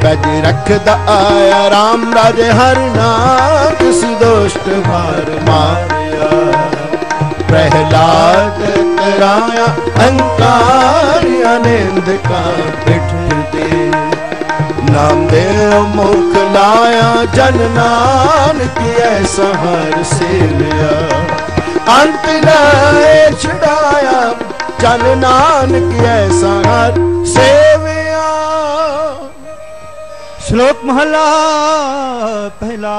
Page रखदा आया राम राजे हर नाम किस दोष्ट मार मारिया प्रहलाद कराया अहंकार अनिंद का पिठ दे नाम दे मुख लाया जन नानक ऐसा हर सेविया अंत लाए छुड़ाया जन नानक ऐसा हर सेविया। श्लोक महला पहला।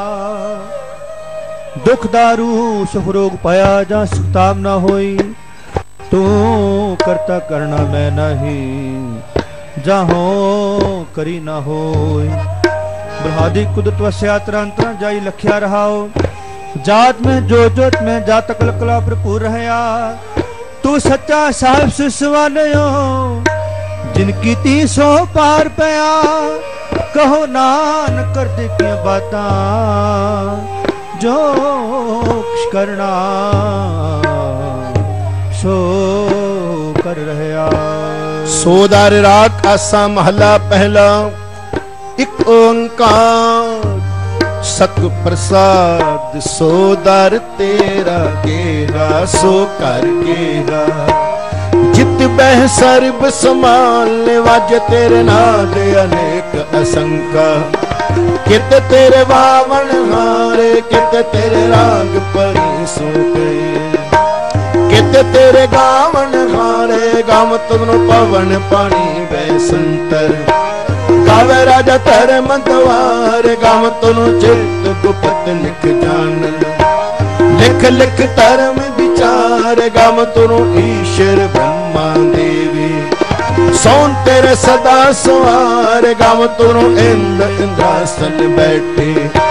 दुख दारू सुख रोग पाया जा सुखताम न होई तू करता करना मैं नहीं जाहो करी न होई ब्रहादि कुदरत वस्यात्रा अंतरा जाई लखिया रहाओ जात में जोत में जात कलकला भरपूर रहया तू सच्चा साहिब सुसवानयो जिनकी ती सो पार पया कहो नान कर दे की बातां जो करना सो कर रहया। सोदार राग आसा महला पहला। एक ओंकार सत प्रसाद सोदार तेरा गेरा सो कर गेरा जित बह सर्ब संभालने वाज तेरे नाद अनेक असंका कित तेरे बावन हारे कित तेरे राग परी सो गए कित तेरे गावन हारे गाव तुमनो पवन पानी बैसंतर गावे राजा धर्म द्वार गाव तुनो चित गुप्त लिख जान लिख लिख धर्म विचार गाव तुनो ईश्वर ब्रह्मा देवी सोन तेरे सदा सवार गाव तुनो इंद्र इंद्रासन बैठे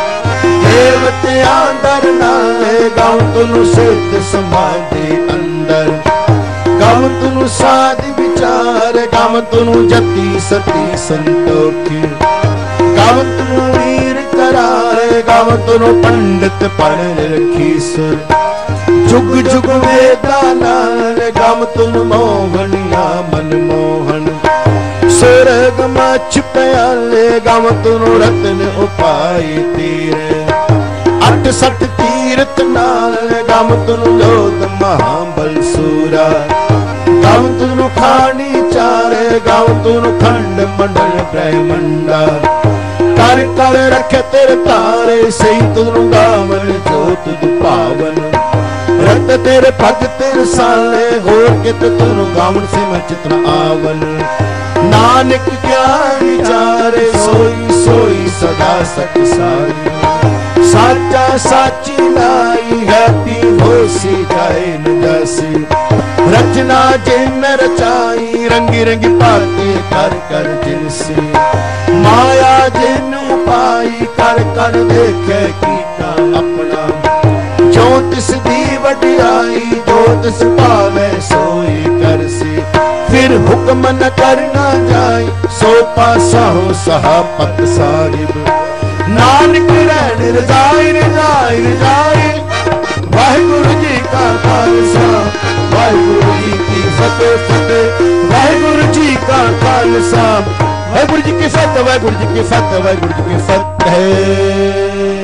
देवते आंदर नाले गाव तुनो सिद्ध समाधि अंदर गाव तुनु साधि विचार गाव तुनु जति सती संतोखी गाव तुनु वीर करारे गाव तुनु पंडित पढ़ रखी सुर जुग जुग वेदा नाल गाव तुनु मोहनिया मन मोहन स्वर्ग मच प्याले गाव तुनु रत्न उपाय तीरे अठ सठ तीरथ नाल गाव तुनु लोक महाबल सूरा गाव तुनु खानी चारे गाव तुनु खंड मंडल ब्रह्मंडा कर कर रखे तेरे तारे सही तुनु गावन जोत पावन रत तेरे भग तेरे साले होर कित तुनु गावन से मैं चितना आवन नानक क्या विचारे सोई सोई सदा सत साई साचा साची लाई हैती होसी जाए न जासी रचना जिन रचाई रंगी रंगी पाते कर कर जिनसी माया जिन पाई कर कर देखे कीता अपना जो तिस दी वडियाई जो तिस पावे सोई करसी फिर हुक्म न करना जाए सो पासा हो सहापत साहिब नानक रहन रजाई रजाई रजाई वाहिगुरु जी का खालसा वाहिगुरु जी की फतेह फतेह वाहिगुरु जी का खालसा वाहिगुरु जी की फतेह वाहिगुरु जी की फतेह वाहिगुरु जी की फतेह।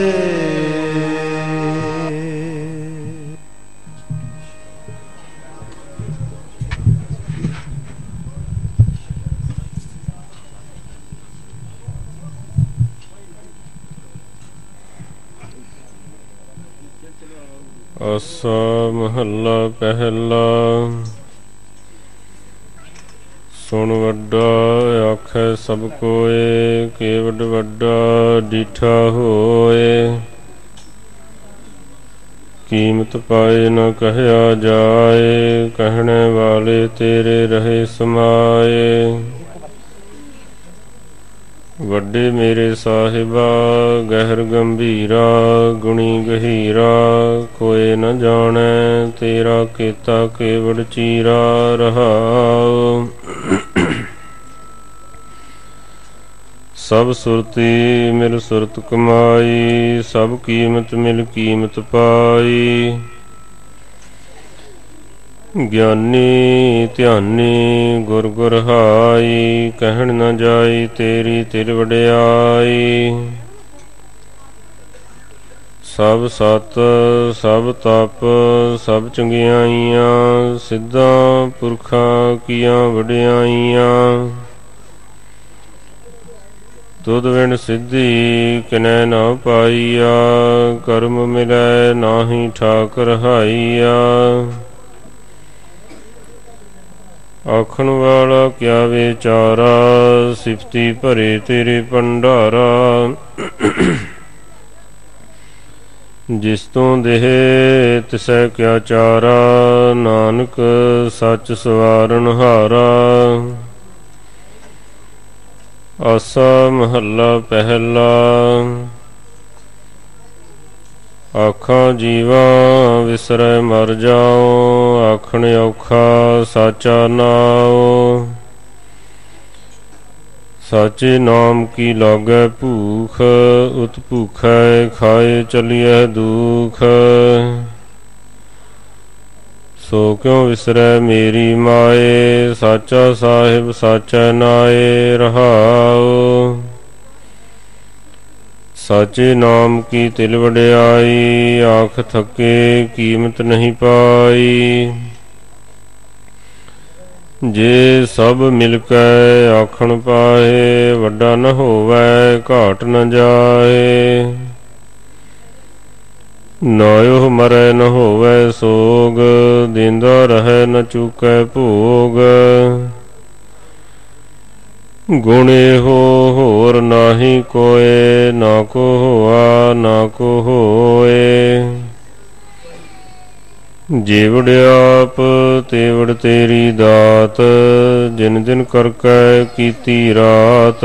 आसा महला पहला। सुन वड्डा आखै सब कोय केवड वड्डा डीठा होए कीमत पाए न कहया जाए कहने वाले तेरे रहे समाए वड्डे मेरे साहिबा गहर गंभीरा गुणी गहीरा कोई न जाने तेरा केता केवड़ चीरा रहाओ सब सुरती मिल सुरत कमाई सब कीमत मिल कीमत पाई ਗਿਆਨੀ ਧਿਆਨੀ ਗੁਰ ਗੁਰ ਹਾਈ, ਕਹਿਣ ਨ ਜਾਈ ਤੇਰੀ ਤਿਲ ਵਡਿਆਈ। ਸਭ ਸਤ ਸਭ ਤਪ ਸਭ ਚੰਗਿਆਈਆਂ, ਸਿੱਧਾਂ ਪੁਰਖਾਂ ਕੀਆਂ ਵਡਿਆਈਆਂ। ਤੁਧ ਵਿਣ ਸਿੱਧੀ ਕਿਨੈ ਨਾ ਪਾਈਆ, ਕਰਮ ਮਿਲੈ ਨਾਹੀ ਠਾਕੁਰ ਹਾਈਆ। ਆਖਣ ਵਾਲਾ ਕਿਆ ਵਿਚਾਰਾ, ਸਿਫਤੀ ਭਰੇ ਤੇਰੇ ਭੰਡਾਰਾ। ਜਿਸ ਤੋਂ ਦੇਹ ਤਿਸੈ ਕਿਆ ਚਾਰਾ, ਨਾਨਕ ਸੱਚ ਸਵਾਰਨ ਹਾਰਾ। ਆਸਾ ਮਹੱਲਾ ਪਹਿਲਾ। ਆਖਾਂ ਜੀਵਾ ਵਿਸਰੈ ਮਰ ਜਾਓ, ਆਖਣ ਔਖਾ ਸਾਚਾ ਨਾਉ। ਸਾਚੇ ਨਾਮ ਕੀ ਲਾਗੈ ਭੂਖ, ਉਤ ਭੂਖੈ ਖਾਏ ਚਲੀਐ ਦੂਖ। ਸੋ ਕਿਉ ਵਿਸਰੈ ਮੇਰੀ ਮਾਏ, ਸਾਚਾ ਸਾਹਿਬ ਸਾਚੈ ਨਾਏ ਰਹਾਉ। ਸਾਚੇ ਨਾਮ ਕੀ ਤਿਲ ਵਡਿਆਈ, ਆਖ ਥਕੇ ਕੀਮਤ ਨਹੀਂ ਪਾਈ। ਜੇ ਸਭ ਮਿਲ ਕੇ ਆਖਣ ਪਾਏ, ਵੱਡਾ ਨ ਹੋਵੈ ਘਾਟ ਨ ਜਾਏ। ਨਾਇਓ ਮਰੈ ਨ ਹੋਵੈ ਸੋਗ, ਦੇਂਦਾ ਰਹੈ ਨ ਚੂਕੈ ਭੋਗ। ਗੁਣ ਇਹੋ ਹੋਰ ਨਾਹੀ ਕੋਇ, ਨਾ ਕੋ ਹੋਆ ਨਾ ਕੋ ਹੋਏ। ਜੀਵੜ ਆਪ ਤੇਵੜ ਤੇਰੀ ਦਾਤ, ਜਿਨ ਜਿਨ ਕਰਕੇ ਕੀਤੀ ਰਾਤ।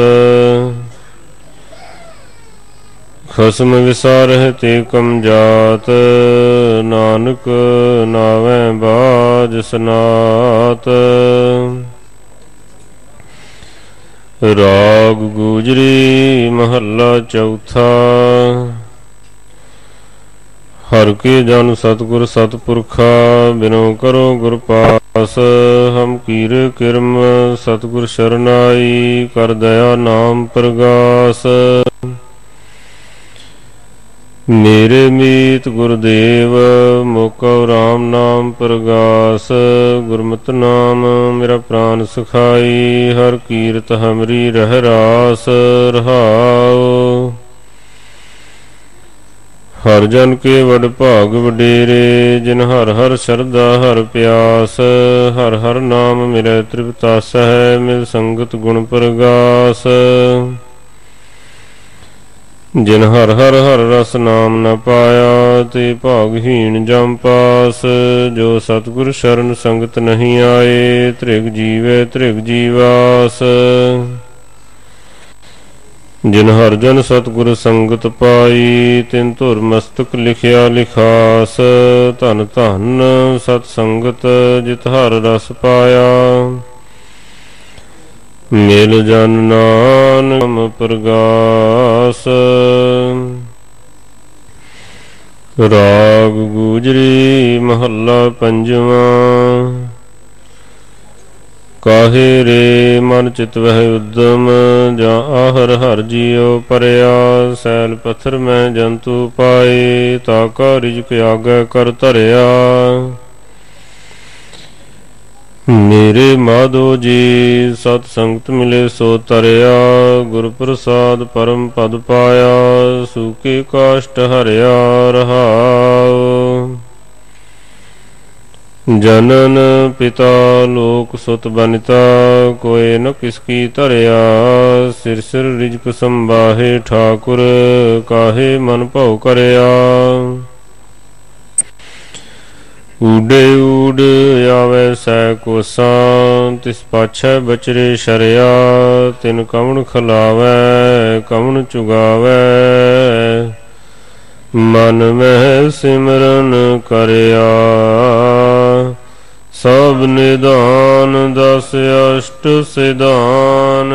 ਖਸਮ ਵਿਸਾਰਹਿ ਤੇ ਕਮ ਜਾਤ, ਨਾਨਕ ਨਾਵੈ ਬਾਜ ਸਨਾਤ। ਰਾਗ ਗੂਜਰੀ ਮਹੱਲਾ ਚੌਥਾ। ਹਰਿ ਕੇ ਜਨ ਸਤਿਗੁਰ ਸਤਿਪੁਰਖਾ, ਬਿਨੋ ਕਰੋ ਗੁਰ ਪਾਸ। ਹਮ ਕੀਰੇ ਕਿਰਮ ਸਤਿਗੁਰ ਸ਼ਰਨਾਈ, ਕਰ ਦਇਆ ਨਾਮ ਪ੍ਰਗਾਸ। ਮੇਰੇ ਮੀਤ ਗੁਰਦੇਵ, ਮੋਕਉ ਰਾਮ ਨਾਮ ਪ੍ਰਗਾਸ। ਗੁਰਮਤਿ ਨਾਮ ਮੇਰਾ ਪ੍ਰਾਨ ਸਖਾਈ, ਹਰ ਕੀਰਤ ਹਮਰੀ ਰਹਿ ਰਾਸ ਰਹਾਉ। ਹਰ ਜਨ ਕੇ ਵਡ ਭਾਗ ਵਡੇਰੇ, ਜਿਨ ਹਰ ਹਰ ਸ਼ਰਧਾ ਹਰ ਪਿਆਸ। ਹਰ ਹਰ ਨਾਮ ਮਿਲੈ ਤ੍ਰਿਪਤਾਸਹਿ, ਮਿਲ ਸੰਗਤ ਗੁਣ ਪ੍ਰਗਾਸ। ਜਿਨ ਹਰ ਹਰ ਹਰ ਰਸ ਨਾਮ ਨ ਪਾਇਆ, ਤੇ ਭਾਗਹੀਣ ਜਮ ਪਾਸ। ਜੋ ਸਤਿਗੁਰ ਸ਼ਰਨ ਸੰਗਤ ਨਹੀਂ ਆਏ, ਤ੍ਰਿਗ ਜੀਵੈ ਤ੍ਰਿਗ ਜੀਵਾਸ। ਜਿਨ ਹਰ ਜਨ ਸਤਿਗੁਰ ਸੰਗਤ ਪਾਈ, ਤਿਨ ਧੁਰ ਮਸਤਕ ਲਿਖਿਆ ਲਿਖਾਸ। ਧਨ ਧਨ ਸਤ ਸੰਗਤ, ਜਿਤ ਹਰ ਰਸ ਪਾਇਆ। ਮਿਲ ਜਨ ਨਾਮ ਪ੍ਰਗਾਸ। ਰਾਗ ਗੂਜਰੀ ਮਹੱਲਾ ਪੰਜਵਾਂ। ਕਾਹੇ ਰੇ ਮਨ ਚਿਤ ਵਹਿ ਉਦਮ, ਜਾਂ ਆਹਰ ਹਰ ਜੀਉ ਪਰਿਆ। ਸੈਲ ਪੱਥਰ ਮੈਂ ਜੰਤੂ ਪਾਏ, ਤਾਕਾ ਰਿਜਕ ਆਗੈ ਕਰ ਧਰਿਆ। ਮੇਰੇ ਮਾਧੋ ਜੀ ਸਤ ਸੰਗਤ ਮਿਲੇ ਸੋ ਤਰਿਆ। ਗੁਰ ਪ੍ਰਸਾਦ ਪਰਮ ਪਦ ਪਾਇਆ, ਸੂਕੇ ਕਾਸ਼ਟ ਹਰਿਆ ਰਹਾਉ। ਜਨਨ ਪਿਤਾ ਲੋਕ ਸੁਤ ਬਨਿਤਾ, ਕੋਇ ਨ ਕਿਸ ਕੀ ਧਰਿਆ। ਸਿਰ ਸਿਰ ਰਿਜਕ ਸੰਬਾਹੇ ਠਾਕੁਰ, ਕਾਹੇ ਮਨ ਭਉ ਕਰਿਆ। ਊਡੇ ਊਡ ਆਵੈ ਸੈ ਕੋਸਾਂ, ਤਿਸ ਪਾਛੈ ਬਚਰੇ ਸ਼ਰਿਆ। ਤਿਨ ਕਵਣ ਖਿਲਾਵੈ ਕਵਣ ਚੁਗਾਵੈ, ਮਨ ਮਹਿ ਸਿਮਰਨ ਕਰਿਆ। ਸਭ ਨਿਦਾਨ ਦਸ ਅਸ਼ਟ ਸਿਧਾਨ,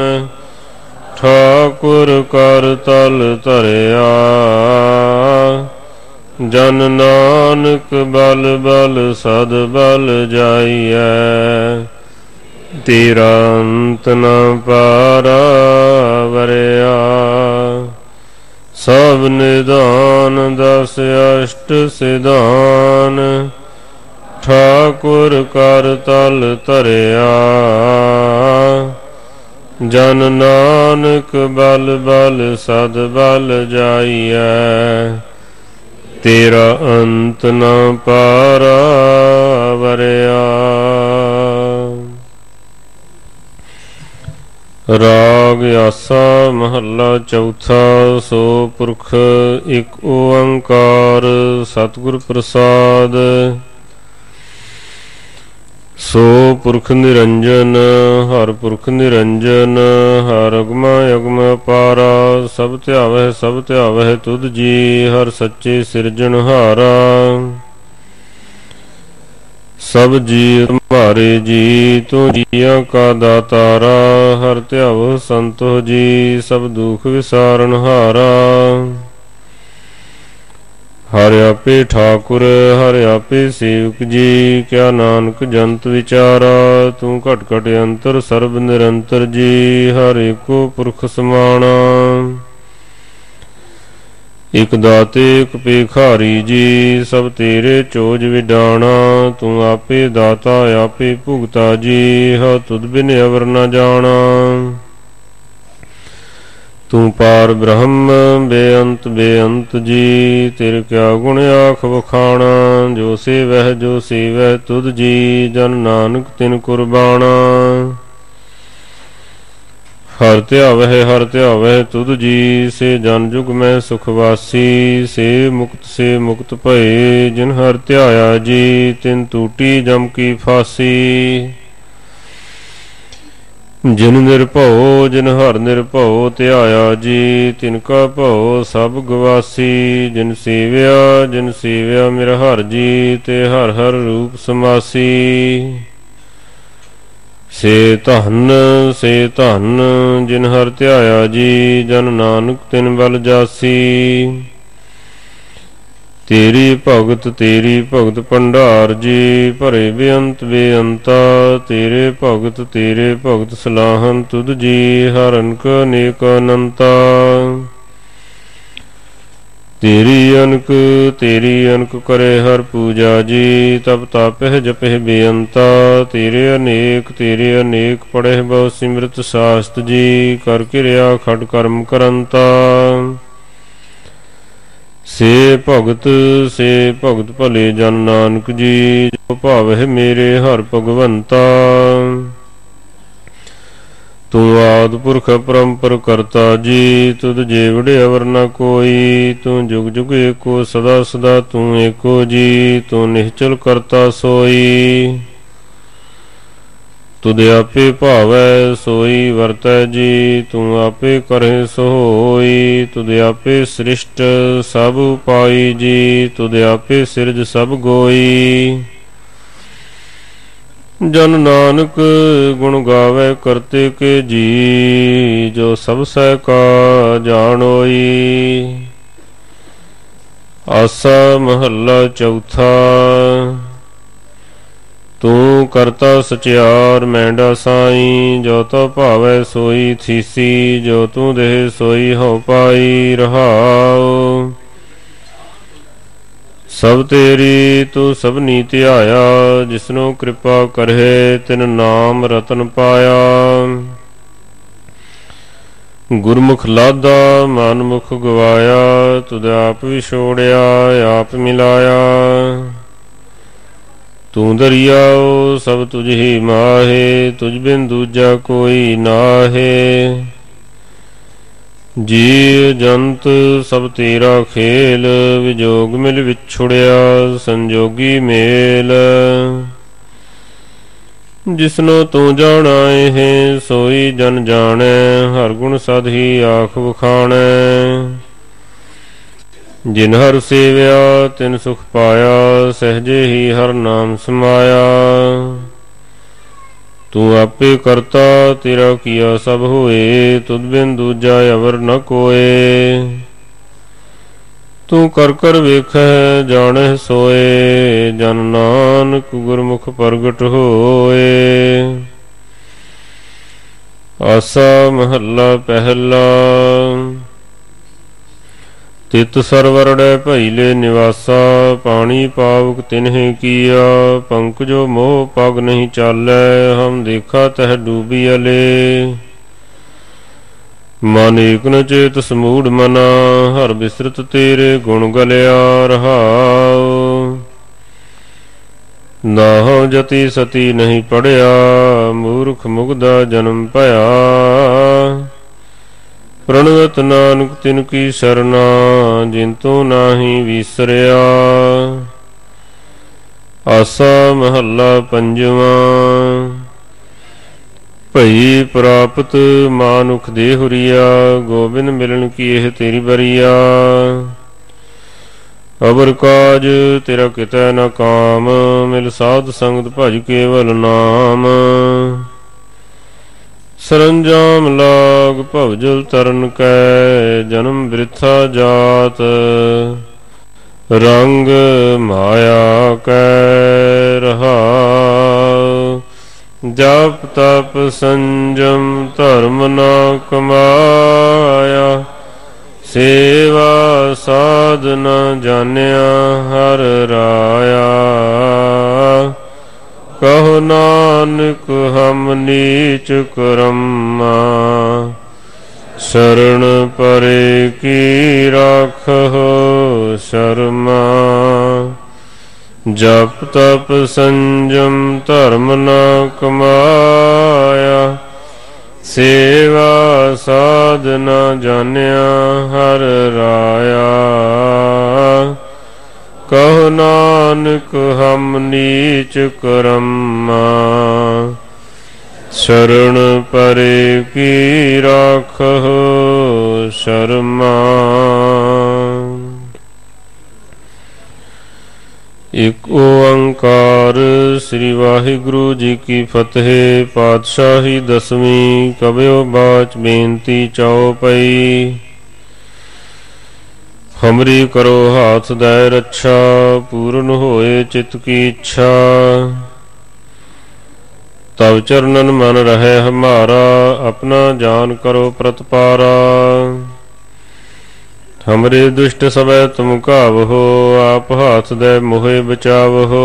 ਠਾਕੁਰ ਕਰ ਤਲ ਧਰਿਆ। ਜਨ ਨਾਨਕ ਬਲ ਬਲ ਸਦ ਬਲ ਜਾਈਐ। ਤੇਰਾ ਅੰਤ ਨ ਪਾਰਾ ਵਰਿਆ। ਸਭ ਨਿਦਾਨ ਦਸ ਅਸ਼ਟ ਸਿਧਾਨ। ਠਾਕੁਰ ਕਰ ਤਲ ਧਰਿਆ। ਜਨ ਨਾਨਕ ਬਲ ਬਲ ਸਦ ਬਲ ਜਾਈਐ। ਤੇਰਾ ਅੰਤ ਨ ਪਾਰਾ ਵਰਿਆ। ਰਾਗ ਆਸਾ ਮਹੱਲਾ ਚੌਥਾ। ਸੋ ਪੁਰਖ ਇਕ ਓੰਕਾਰ ਸਤਿਗੁਰ ਪ੍ਰਸਾਦ। ਸੋ ਪੁਰਖ ਨਿਰੰਜਨ ਹਰ ਪੁਰਖ ਨਿਰੰਜਨ। ਹਰ ਅਗਮਾ ਅਗਮ ਅਪਾਰਾ। ਸਭ ਧਿਆਵਹਿ ਸਭ ਧਿਆਵਹਿ ਤੁਧ ਜੀ। ਹਰ ਸੱਚੇ ਸਿਰਜਣਹਾਰਾ। ਸਭ ਜੀ ਤੁਮਹਾਰੇ ਜੀ। ਤੂੰ ਜੀਆਂ ਕਾ ਦਾਤਾਰਾ। ਹਰ ਧਿਆਵੋ ਸੰਤੋ ਜੀ। ਸਭ ਦੁਖ ਵਿਸਾਰਨਹਾਰਾ। ਹਰਿ ਆਪੇ ਠਾਕੁਰ ਹਰਿ ਆਪੇ ਸੇਵਕ ਜੀ। ਕਿਆ ਨਾਨਕ ਜੰਤ ਵਿਚਾਰਾ। ਤੂੰ ਘਟ ਘਟ ਅੰਤਰ ਸਰਬ ਨਿਰੰਤਰ ਜੀ। ਹਰ ਏਕੋ ਪੁਰਖ ਸਮਾਣਾ। ਇਕ ਦਾਤੇ ਇਕ ਭੇਖਾਰੀ ਜੀ। ਸਭ ਤੇਰੇ ਚੋਜ ਵਿਡਾਣਾ। ਤੂੰ ਆਪੇ ਦਾਤਾ ਆਪੇ ਭੁਗਤਾ ਜੀ। ਹਾ ਤੁਧ ਬਿਨ ਅਵਰ ਨ ਜਾਣਾ। ਤੂੰ ਪਾਰ ਬ੍ਰਹਮ ਬੇਅੰਤ ਬੇਅੰਤ ਜੀ। ਤੇਰੇ ਕਿਆ ਗੁਣ ਆਖ ਵਖਾਣਾ। ਜੋ ਸੇਵਹਿ ਜੋ ਸੇਵਹਿ ਤੁਧ ਜੀ। ਜਨ ਨਾਨਕ ਤਿਨ ਕੁਰਬਾਣਾ। ਹਰ ਧਿਆਵਹਿ ਤੁਧ ਜੀ। ਸੇ ਜਨ ਜੁਗ ਮੈਂ ਸੁਖ ਵਾਸੀ। ਸੇ ਮੁਕਤ ਭਏ ਜਿਨ ਹਰ ਧਿਆਇਆ ਜੀ। ਤਿਨ ਟੂਟੀ ਜਮ ਕੀ ਫਾਸੀ। ਜਿਨ ਨਿਰਭਉ ਜਿਨ ਹਰ ਨਿਰਭਉ ਧਿਆਇਆ ਜੀ। ਤਿਨ ਕਾ ਭਉ ਸਭ ਗਵਾਸੀ। ਜਿਨ ਸੇਵਿਆ ਮੇਰਾ ਹਰ ਜੀ। ਤੇ ਹਰ ਹਰ ਰੂਪ ਸਮਾਸੀ। ਸੇ ਧਨ ਜਿਨ ਹਰ ਧਿਆਇਆ ਜੀ। ਜਨ ਨਾਨਕ ਤਿਨ ਬਲ ਜਾਸੀ। ਤੇਰੀ ਭਗਤ ਭੰਡਾਰ ਜੀ। ਭਰੇ ਬੇਅੰਤ ਬੇਅੰਤਾ। ਤੇਰੇ ਭਗਤ ਸਲਾਹਨ ਤੁਧ ਜੀ। ਹਰ ਅਨਕ ਅਨੇਕ ਅਨੰਤਾ। ਤੇਰੀ ਅਨਕ ਕਰੇ ਹਰ ਪੂਜਾ ਜੀ। ਤਪ ਤਾਪਹਿ ਜਪਹਿ ਬੇਅੰਤਾ। ਤੇਰੇ ਅਨੇਕ ਪੜਹਿ ਬਹੁ ਸਿਮਰਤ ਸਾਸਤ ਜੀ। ਕਰ ਕਿਰਿਆ ਖਟ ਕਰਮ ਕਰੰਤਾ। ਸੇ ਭਗਤ ਭਲੇ ਜਨ ਨਾਨਕ ਜੀ। ਜੋ ਭਾਵਹਿ ਮੇਰੇ ਹਰ ਭਗਵੰਤਾ। ਤੂੰ ਆਦਿ ਪੁਰਖ ਪਰੰਪਰ ਕਰਤਾ ਜੀ। ਤੁਧ ਜੇਵੜ ਅਵਰ ਨ ਕੋਈ। ਤੂੰ ਜੁਗ ਜੁਗ ਏਕੋ ਸਦਾ ਸਦਾ ਤੂੰ ਏਕੋ ਜੀ। ਤੂੰ ਨਿਹਚਲ ਕਰਤਾ ਸੋਈ। ਤੁਧ ਆਪੇ ਭਾਵੈ ਸੋਈ ਵਰਤੈ ਜੀ। ਤੂੰ ਆਪੇ ਕਰਹਿ ਸੋ ਹੋਈ। ਤੁਧ ਆਪੇ ਸ੍ਰਿਸ਼ਟ ਸਭ ਉਪਾਈ ਜੀ। ਤੁਧ ਆਪੇ ਸਿਰਜ ਸਭ ਗੋਈ। ਜਨ ਨਾਨਕ ਗੁਣ ਗਾਵੇ ਕਰਤੇ ਕੇ ਜੀ। ਜੋ ਸਭ ਸਹਿ ਕਾ ਜਾਣੋਈ। ਆਸਾ ਮਹੱਲਾ ਚੌਥਾ। ਤੂੰ ਕਰਤਾ ਸਚਿਆਰ ਮੈਂਡਾ ਸਾਈ। ਜੋ ਤੋ ਭਾਵੈ ਸੋਈ ਥੀਸੀ। ਜੋ ਤੂੰ ਦੇਹ ਸੋਈ ਹਉ ਪਾਈ ਰਹਾਉ। ਸਭ ਤੇਰੀ ਤੂੰ ਸਭਨੀ ਧਿਆਇਆ। ਜਿਸਨੂੰ ਕਿਰਪਾ ਕਰਹਿ ਤਿਨ ਨਾਮ ਰਤਨ ਪਾਇਆ। ਗੁਰਮੁਖ ਲਾਦਾ ਮਨ ਮੁਖ ਗਵਾਇਆ। ਤੁਧ ਆਪ ਵਿਛੋੜਿਆ ਆਪ ਮਿਲਾਇਆ। ਤੂੰ ਦਰਿਆਉ ਸਭ ਤੁਝ ਹੀ ਮਾਹੇ। ਤੁਝ ਬਿਨ ਦੂਜਾ ਕੋਈ ਨਾਹੇ। ਜੀ ਜੰਤ ਸਭ ਤੇਰਾ ਖੇਲ। ਵਿਜੋਗ ਮਿਲ ਵਿਛੁੜਿਆ ਸੰਜੋਗੀ ਮੇਲ। ਜਿਸਨੂੰ ਤੂੰ ਜਾਣਾਏ ਹੈ ਸੋਈ ਜਨ ਜਾਣੈ। ਹਰ ਗੁਣ ਸਦ ਹੀ ਆਖ ਵਖਾਣੈ। ਜਿਨ ਹਰ ਸੇਵਿਆ ਤਿਨ ਸੁਖ ਪਾਇਆ। ਸਹਿਜੇ ਹੀ ਹਰ ਨਾਮ ਸਮਾਇਆ। ਤੂੰ ਆਪੇ ਕਰਤਾ ਤੇਰਾ ਕੀਆ ਸਭ ਹੋਏ। ਤੁਧ ਬਿਨ ਦੂਜਾ ਅਵਰ ਨ ਕੋਏ। ਤੂੰ ਕਰ ਕਰ ਵੇਖੈ ਜਾਣਹਿ ਸੋਏ, ਜਨ ਨਾਨਕ ਗੁਰਮੁਖ ਪ੍ਰਗਟ ਹੋਏ। ਆਸਾ ਮਹੱਲਾ ਪਹਿਲਾ। ਤਿਤ ਸਰਵਰੜੈ ਭਈਲੇ ਨਿਵਾਸਾ, ਪਾਣੀ ਪਾਵਕ ਤਿਨਹਿ ਕੀਆ। ਪੰਕਜੋ ਮੋਹ ਪਗ ਨਹੀਂ ਚਾਲੈ, ਹਮ ਦੇਖਾ ਤਹ ਡੂਬੀ ਅਲੇ। ਮਨ ਏਕ ਨ ਚੇਤ ਸਮੂੜ ਮਨਾ, ਹਰ ਬਿਸਰਤ ਤੇਰੇ ਗੁਣ ਗਲਿਆ ਰਹਾਉ। ਨਾਹੰ ਜਤੀ ਸਤੀ ਨਹੀਂ ਪੜਿਆ, ਮੂਰਖ ਮੁਗਦਾ ਜਨਮ ਭਇਆ। ਪ੍ਰਣਵਤ ਨਾਨਕ ਤਿਨ ਕੀ ਸਰਨਾ, ਜਿਨ ਤੂੰ ਨਾਹੀ ਵਿਸਰਿਆ। ਆਸਾ ਮਹੱਲਾ ਪੰਜਵਾਂ। ਭਈ ਪ੍ਰਾਪਤ ਮਾਨੁਖ ਦੇ ਹੁਰੀਆ, ਗੋਬਿੰਦ ਮਿਲਣ ਕੀ ਇਹ ਤੇਰੀ ਬਰੀਆ। ਅਵਰ ਕਾਜ ਤੇਰਾ ਕਿਤੈ ਨ ਕਾਮ, ਮਿਲ ਸਾਧ ਸੰਗਤ ਭਜ ਕੇਵਲ ਨਾਮ। ਸਰੰਜਾਮ ਲਾਗ ਭਵਜਲ ਤਰਨ ਕੈ, ਜਨਮ ਬਿਰਥਾ ਜਾਤ ਰੰਗ ਮਾਇਆ ਕੈ ਰਹਾਉ। ਜਪ ਤਪ ਸੰਜਮ ਧਰਮ ਨਾ ਕਮਾਇਆ, ਸੇਵਾ ਸਾਧਨ ਜਾਣਿਆ ਹਰ ਰਾਇਆ। ਕਹੋ ਨਾਨਕ ਹਮ ਨੀਚ ਕਰਮਾ, ਸ਼ਰਨ ਪਰੇ ਕੀ ਰਾਖਹੁ ਸ਼ਰਮਾ। ਜਪ ਤਪ ਸੰਜਮ ਧਰਮ ਨਾ ਕਮਾਇਆ, ਸੇਵਾ ਸਾਧਨ ਜਾਣਿਆ ਹਰ ਰਾਇਆ। ਕਹੋ ਨਾਨਕ ਹਮ ਨੀਚ ਕਰਮਾ, ਸ਼ਰਨ ਪਰੇ ਕੀ ਰਾਖਹੁ ਸ਼ਰਮਾ। ਇਕ ਓੰਕਾਰ ਸ੍ਰੀ ਵਾਹਿਗੁਰੂ ਜੀ ਕੀ ਫਤਿਹ। ਪਾਤਸ਼ਾਹੀ ਦਸਵੀਂ। ਕਬਿਓ ਬਾਚ ਬੇਨਤੀ ਚਉਪਈ। ਹਮਰੀ ਕਰੋ ਹਾਥ ਦੈ ਰੱਛਾ, ਪੂਰਨ ਹੋਏ ਚਿਤ ਕੀ ਇੱਛਾ। ਤਵ ਚਰਨਨ ਮਨ ਰਹਿ ਹਮਾਰਾ, ਆਪਣਾ ਜਾਨ ਕਰੋ ਪ੍ਰਤਪਾਰਾ। ਹਮਰੇ ਦੁਸ਼ਟ ਸਭੈ ਤੁਮ ਘਾਵਹੋ, ਆਪ ਹਾਥ ਦੈ ਮੋਹਿ ਬਚਾਵਹੋ।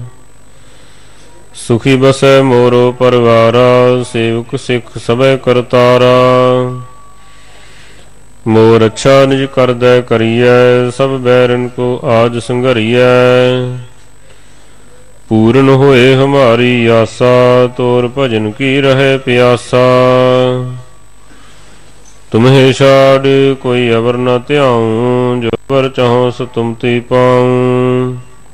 ਸੁਖੀ ਬਸੈ ਮੋਰੋ ਪਰਵਾਰਾ, ਸੇਵਕ ਸਿੱਖ ਸਭੈ ਕਰਤਾਰਾ। ਮੋਰ ਅੱਛਾ ਨਿਜ ਕਰਦੈ ਕਰੀਐ, ਸਭ ਬੈਰਨ ਕੋ ਆਜ ਸੰਘਰੀਐ। ਪੂਰਨ ਹੋਏ ਹਮਾਰੀ ਆਸਾ, ਤੋਰ ਭਜਨ ਕੀ ਰਹੇ ਪਿਆਸਾ। ਤੁਮਹਿ ਛਾੜ ਕੋਈ ਅਵਰ ਨ ਧਿਆਉ, ਜੋ ਵਰ ਚਾਹੋ ਸੋ ਤੁਮ ਤੇ ਪਾਉ।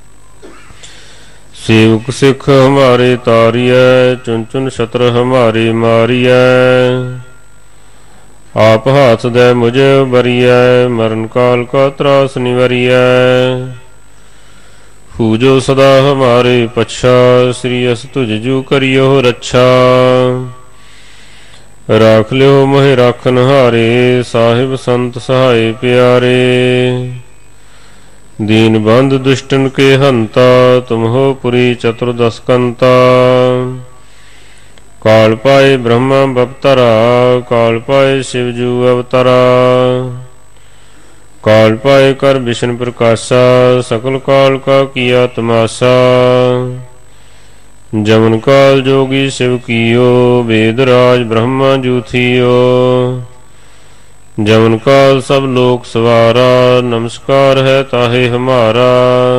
ਸੇਵਕ ਸਿੱਖ ਹਮਾਰੇ ਤਾਰੀਐ, ਚੁਨ ਚੁਨ ਸ਼ਤਰ ਹਮਾਰੇ ਮਾਰੀਐ। ਆਪ ਹਾਥ ਦੈ ਮੁਝੇ ਬਰੀਐ, ਮਰਨ ਕਾਲ ਕਾ ਤਰਾਸ ਨਿਵਰੀਐ। ਪੂਜੋ ਸਦਾ ਹਮਾਰੇ ਪਛਾ, ਸ੍ਰੀ ਅਸ ਤੁਝ ਜੂ ਕਰਿਓ ਰੱਛਾ। ਰਾਖ ਲਿਓ ਮੋਹਿ ਰਾਖਨ ਹਾਰੇ, ਸਾਹਿਬ ਸੰਤ ਸਹਾਏ ਪਿਆਰੇ। ਦੀਨ ਬੰਧ ਦੁਸ਼ਟਨ ਕੇ ਹੰਤਾ, ਤੁਮ ਹੋ ਪੁਰੀ ਚਤੁਰਦਸ ਕੰਤਾ। ਕਾਲ ਪਾਏ ਬ੍ਰਹਮਾ ਬਪਤਰਾ, ਕਾਲ ਪਾਏ ਸ਼ਿਵ ਜੂ ਅਵਤਰਾ। ਕਾਲ ਪਾਏ ਕਰ ਵਿਸ਼ਨ ਪ੍ਰਕਾਸ਼ਾ, ਸਕਲ ਕਾਲ ਕਾ ਕੀਆ ਤਮਾਸ਼ਾ। ਜਮਨ ਕਾਲ ਜੋਗੀ ਸ਼ਿਵ ਕੀਓ, ਵੇਦ ਰਾਜ ਬ੍ਰਹਮਾ ਜੂ ਥੀਓ। ਜਮਨ ਕਾਲ ਸਭ ਲੋਕ ਸਵਾਰਾ, ਨਮਸਕਾਰ ਹੈ ਤਾਹੇ ਹਮਾਰਾ।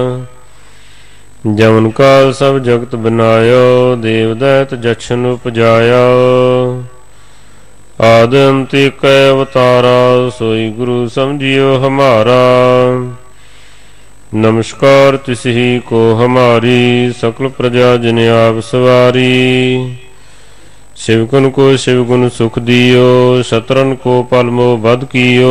ਜਮਨ ਕਾਲ ਸਭ ਜਗਤ ਬਨਾਇਓ, ਦੇਵ ਦੈਤ ਜਛਨ ਉਪਜਾਇਓ। ਆਦ ਅੰਤ ਇਕੈ ਅਵਤਾਰਾ, ਸੋਈ ਗੁਰੂ ਸਮਝਿਓ ਹਮਾਰਾ। ਨਮਸਕਾਰ ਤਿਸਹੀ ਕੋ ਹਮਾਰੀ, ਸਕਲ ਪ੍ਰਜਾ ਜਿਨ ਆਪ ਸਵਾਰੀ। शिवगुण को शिवगुण सुख दियो, शत्रन को पलमो बध कियो।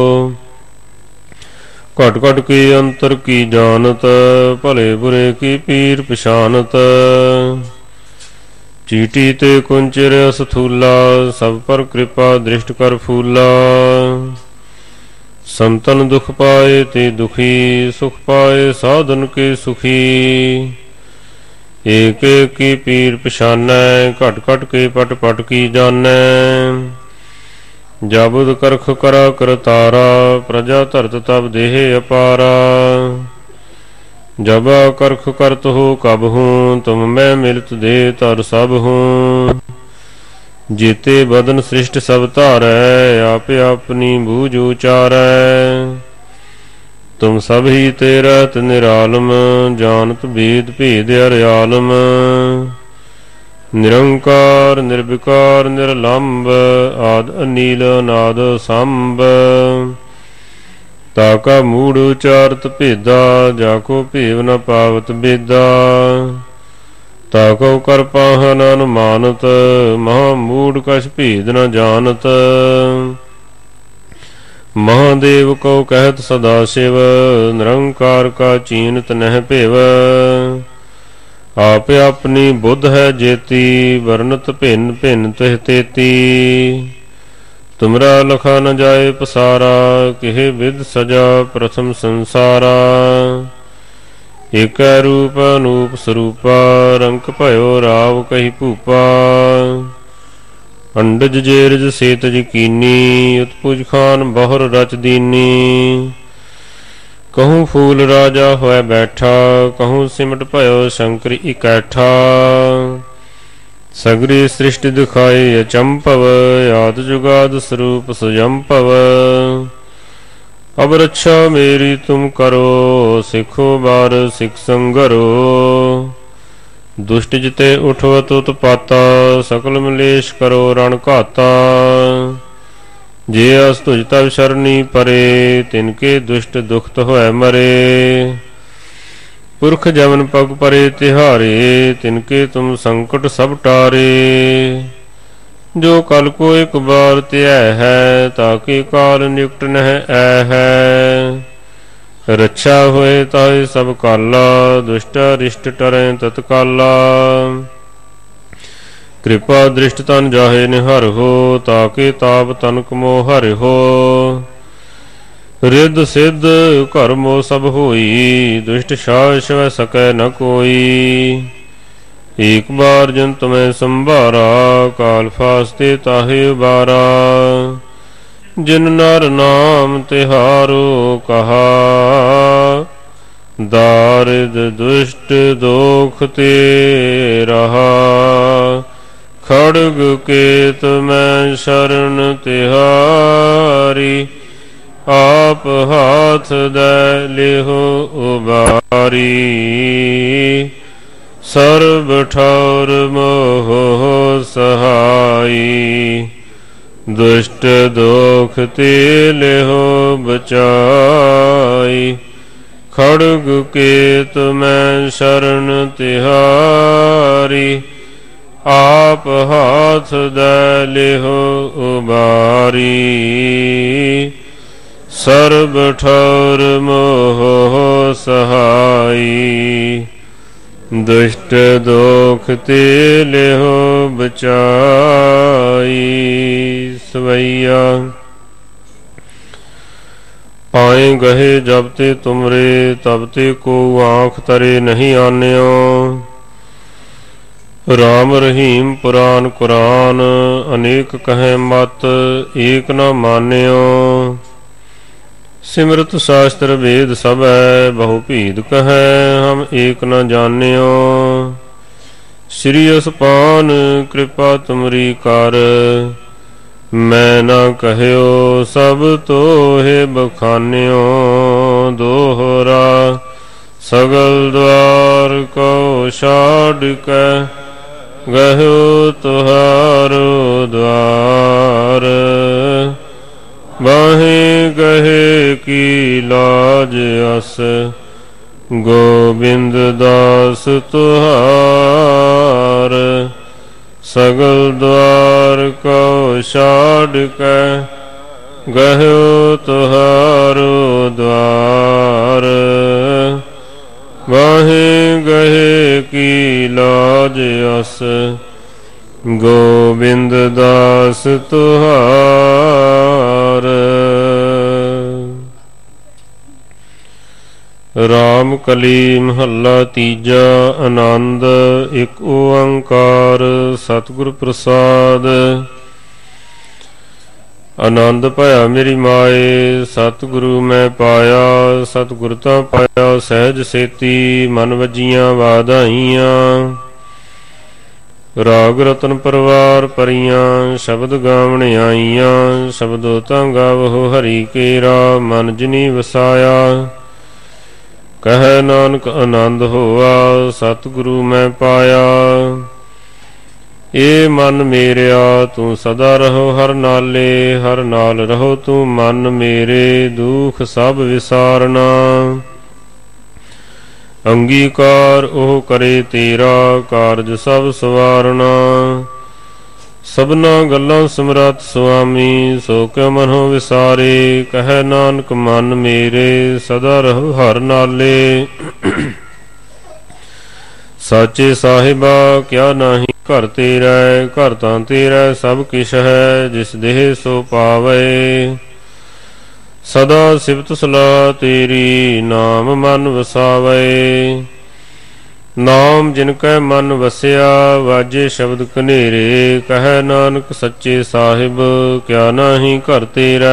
घट घट की अंतर की जानत, भले बुरे की पीर पछानत। चीटी ते कुंचर असथूला, सब पर कृपा दृष्ट कर फूला। संतन दुख पाए ते दुखी, सुख पाए साधन के सुखी। एक एक की पीर पछानै, घट घट के पट पट की जानै। जाबुद करख करा करतारा, प्रजा धरत तब देह अपारा। जब करख करत हो कब हूँ, तुम मैं मिलत दे तर सब हूँ। जीते बदन सृष्ट सब धारै, आप अपनी बूझ उचारै। तुम सब ही तेरत निरालम, जानत भेद भेद अरियालम। निरंकार निर्विकार निरलंब, आद अनील अनाद संभ। ताका मूढ़ उचारत भेदा, जाको भेव न पावत बेदा। ताको कर पाहन अनुमानत, महामूढ़ कछ भेद न जानत। महादेव को कहत सदा शिव, निरंकार का चीनत नह भेव। आप अपनी बुद्ध है जेती, वर्णत भिन्न भिन्न तिह तेती। तुमरा लखा न जाए पसारा, किहे विद सजा प्रथम संसारा। एक रूप अनूप स्वरूपा, रंक भयो राव कही भूपा। अंडज जेरज सेतज कीनी, उत्पुज खान बहुर रच दीनी। कहूँ फूल राजा होए बैठा, कहूँ सिमट भयो शंकर इकैठा। सगरी सृष्टि दिखाए अचंपव, आद जुगाद स्वरूप सुजंपव। अब रक्षा मेरी तुम करो, सिखो बार सिख संगरो। दुष्ट जिते उठवत उत्पाता, सकल मलेश करो रण घाता। जे अस तुझ तब शरणी परे, तिनके दुष्ट दुखत होए मरे। पुरख जमन पग परे तिहारे, तिनके तुम संकट सब टारे। जो कल को एक बार त्याय है, ताकि काल निकट नह ऐ है। रक्षा होए ताहि सब काला, दुष्ट रिष्ट टरै तत्काला। कृपा दृष्ट तन जाहे निहर हो, ताकि ताप तनक मोह हर हो। रिद सिद्ध कर्मो सब होई, दुष्ट शास वह सकै न कोई। एक बार जन तुम्हें संभारा, काल फास्ते ताहे उबारा। जिन नर नाम तिहारो कहा, दारिद दुष्ट दोख ते रहा। खड़ग केत मैं शरण तिहारी, आप हाथ दे लेहो उबारी। सर्व ठौर मोह सहाई, दुष्ट दोख ते लेहो बचाई। खड़ग केत मैं शरण तिहारी, आप हाथ दे लेहो उबारी। सर्व ठौर मोह सहाई, दुष्ट दोख ते लेहो बचाई। सवैया पाए गहे जब ते तुमरे, तब ते को आँख तरे नहीं आन्यो। राम रहीम पुराण कुरान, अनेक कहें मत एक न मान्यो। सिमरत शास्त्र वेद सब है, बहु भीद कहें हम एक न जान्यो। श्री असपान कृपा तुमरी कर, मैं न कहयो सब तो हे बखान्यो। दोहरा सगल द्वार को छाड़ के, गहो तुहारो द्वार। बाहे गहे की लाज अस, गोविंद दास तुहार। सगल द्वार को छाड़ के, गहो तुहारो द्वार। बाहे गहे की लाज अस, गोविंद दास तुहार। ਰਾਮ ਕਲੀ ਮਹੱਲਾ ਤੀਜਾ। ਆਨੰਦ ਇੱਕ ਓੰਕਾਰ ਸਤਿਗੁਰ ਪ੍ਰਸਾਦ। ਆਨੰਦ ਭਇਆ ਮੇਰੀ ਮਾਏ ਸਤਿਗੁਰੂ ਮੈਂ ਪਾਇਆ। ਸਤਿਗੁਰ ਤਾਂ ਪਾਇਆ ਸਹਿਜ ਸੇਤੀ ਮਨ ਵੱਜੀਆਂ ਵਾਧਾਈਆਂ। ਰਾਗ ਰਤਨ ਪਰਵਾਰ ਪਰੀਆਂ ਸ਼ਬਦ ਗਾਵਣ ਆਈਆਂ। ਸ਼ਬਦੋ ਤਾਂ ਗਾਵਹੁ ਹਰੀ ਕੇਰਾ ਮਨ ਜਿਨੀ ਵਸਾਇਆ। ਕਹਿ ਨਾਨਕ ਆਨੰਦ ਹੋਆ ਸਤਿਗੁਰੂ ਮੈਂ ਪਾਇਆ। ਏ ਮਨ ਮੇਰਿਆ ਤੂੰ ਸਦਾ ਰਹੋ ਹਰ ਨਾਲੇ। ਹਰ ਨਾਲ ਰਹੋ ਤੂੰ ਮਨ ਮੇਰੇ ਦੁਖ ਸਭ ਵਿਸਾਰਨਾ। ਅੰਗੀਕਾਰ ਉਹ ਕਰੇ ਤੇਰਾ ਕਾਰਜ ਸਭ ਸਵਾਰਨਾ। ਸਭਨਾ ਗੱਲਾਂ ਸਮਰੱਥ ਸੁਆਮੀ ਸੋ ਕਿਉ ਮਨੋ ਵਿਸਾਰੇ। ਕਹਿ ਨਾਨਕ ਮਨ ਮੇਰੇ ਸਦਾ ਰਹੋ ਹਰ ਨਾਲੇ। ਸਾਚੇ ਸਾਹਿਬਾ ਕਿਆ ਨਾਹੀ ਘਰ ਤੇਰਾ। ਘਰ ਤਾਂ ਤੇਰਾ ਸਭ ਕਿਛ ਹੈ ਜਿਸ ਦੇਹ ਸੋ ਪਾਵੇ। ਸਦਾ ਸਿਫਤ ਸਲਾਹ ਤੇਰੀ ਨਾਮ ਮਨ ਵਸਾਵੇ। ਨਾਮ ਜਿਨ ਕੈ ਮਨ ਵਸਿਆ ਵਾਜੇ ਸ਼ਬਦ ਕਨੇਰੇ। ਕਹਿ ਨਾਨਕ ਸੱਚੇ ਸਾਹਿਬ ਕਿਆ ਨਾਹੀ ਘਰ ਤੇਰਾ।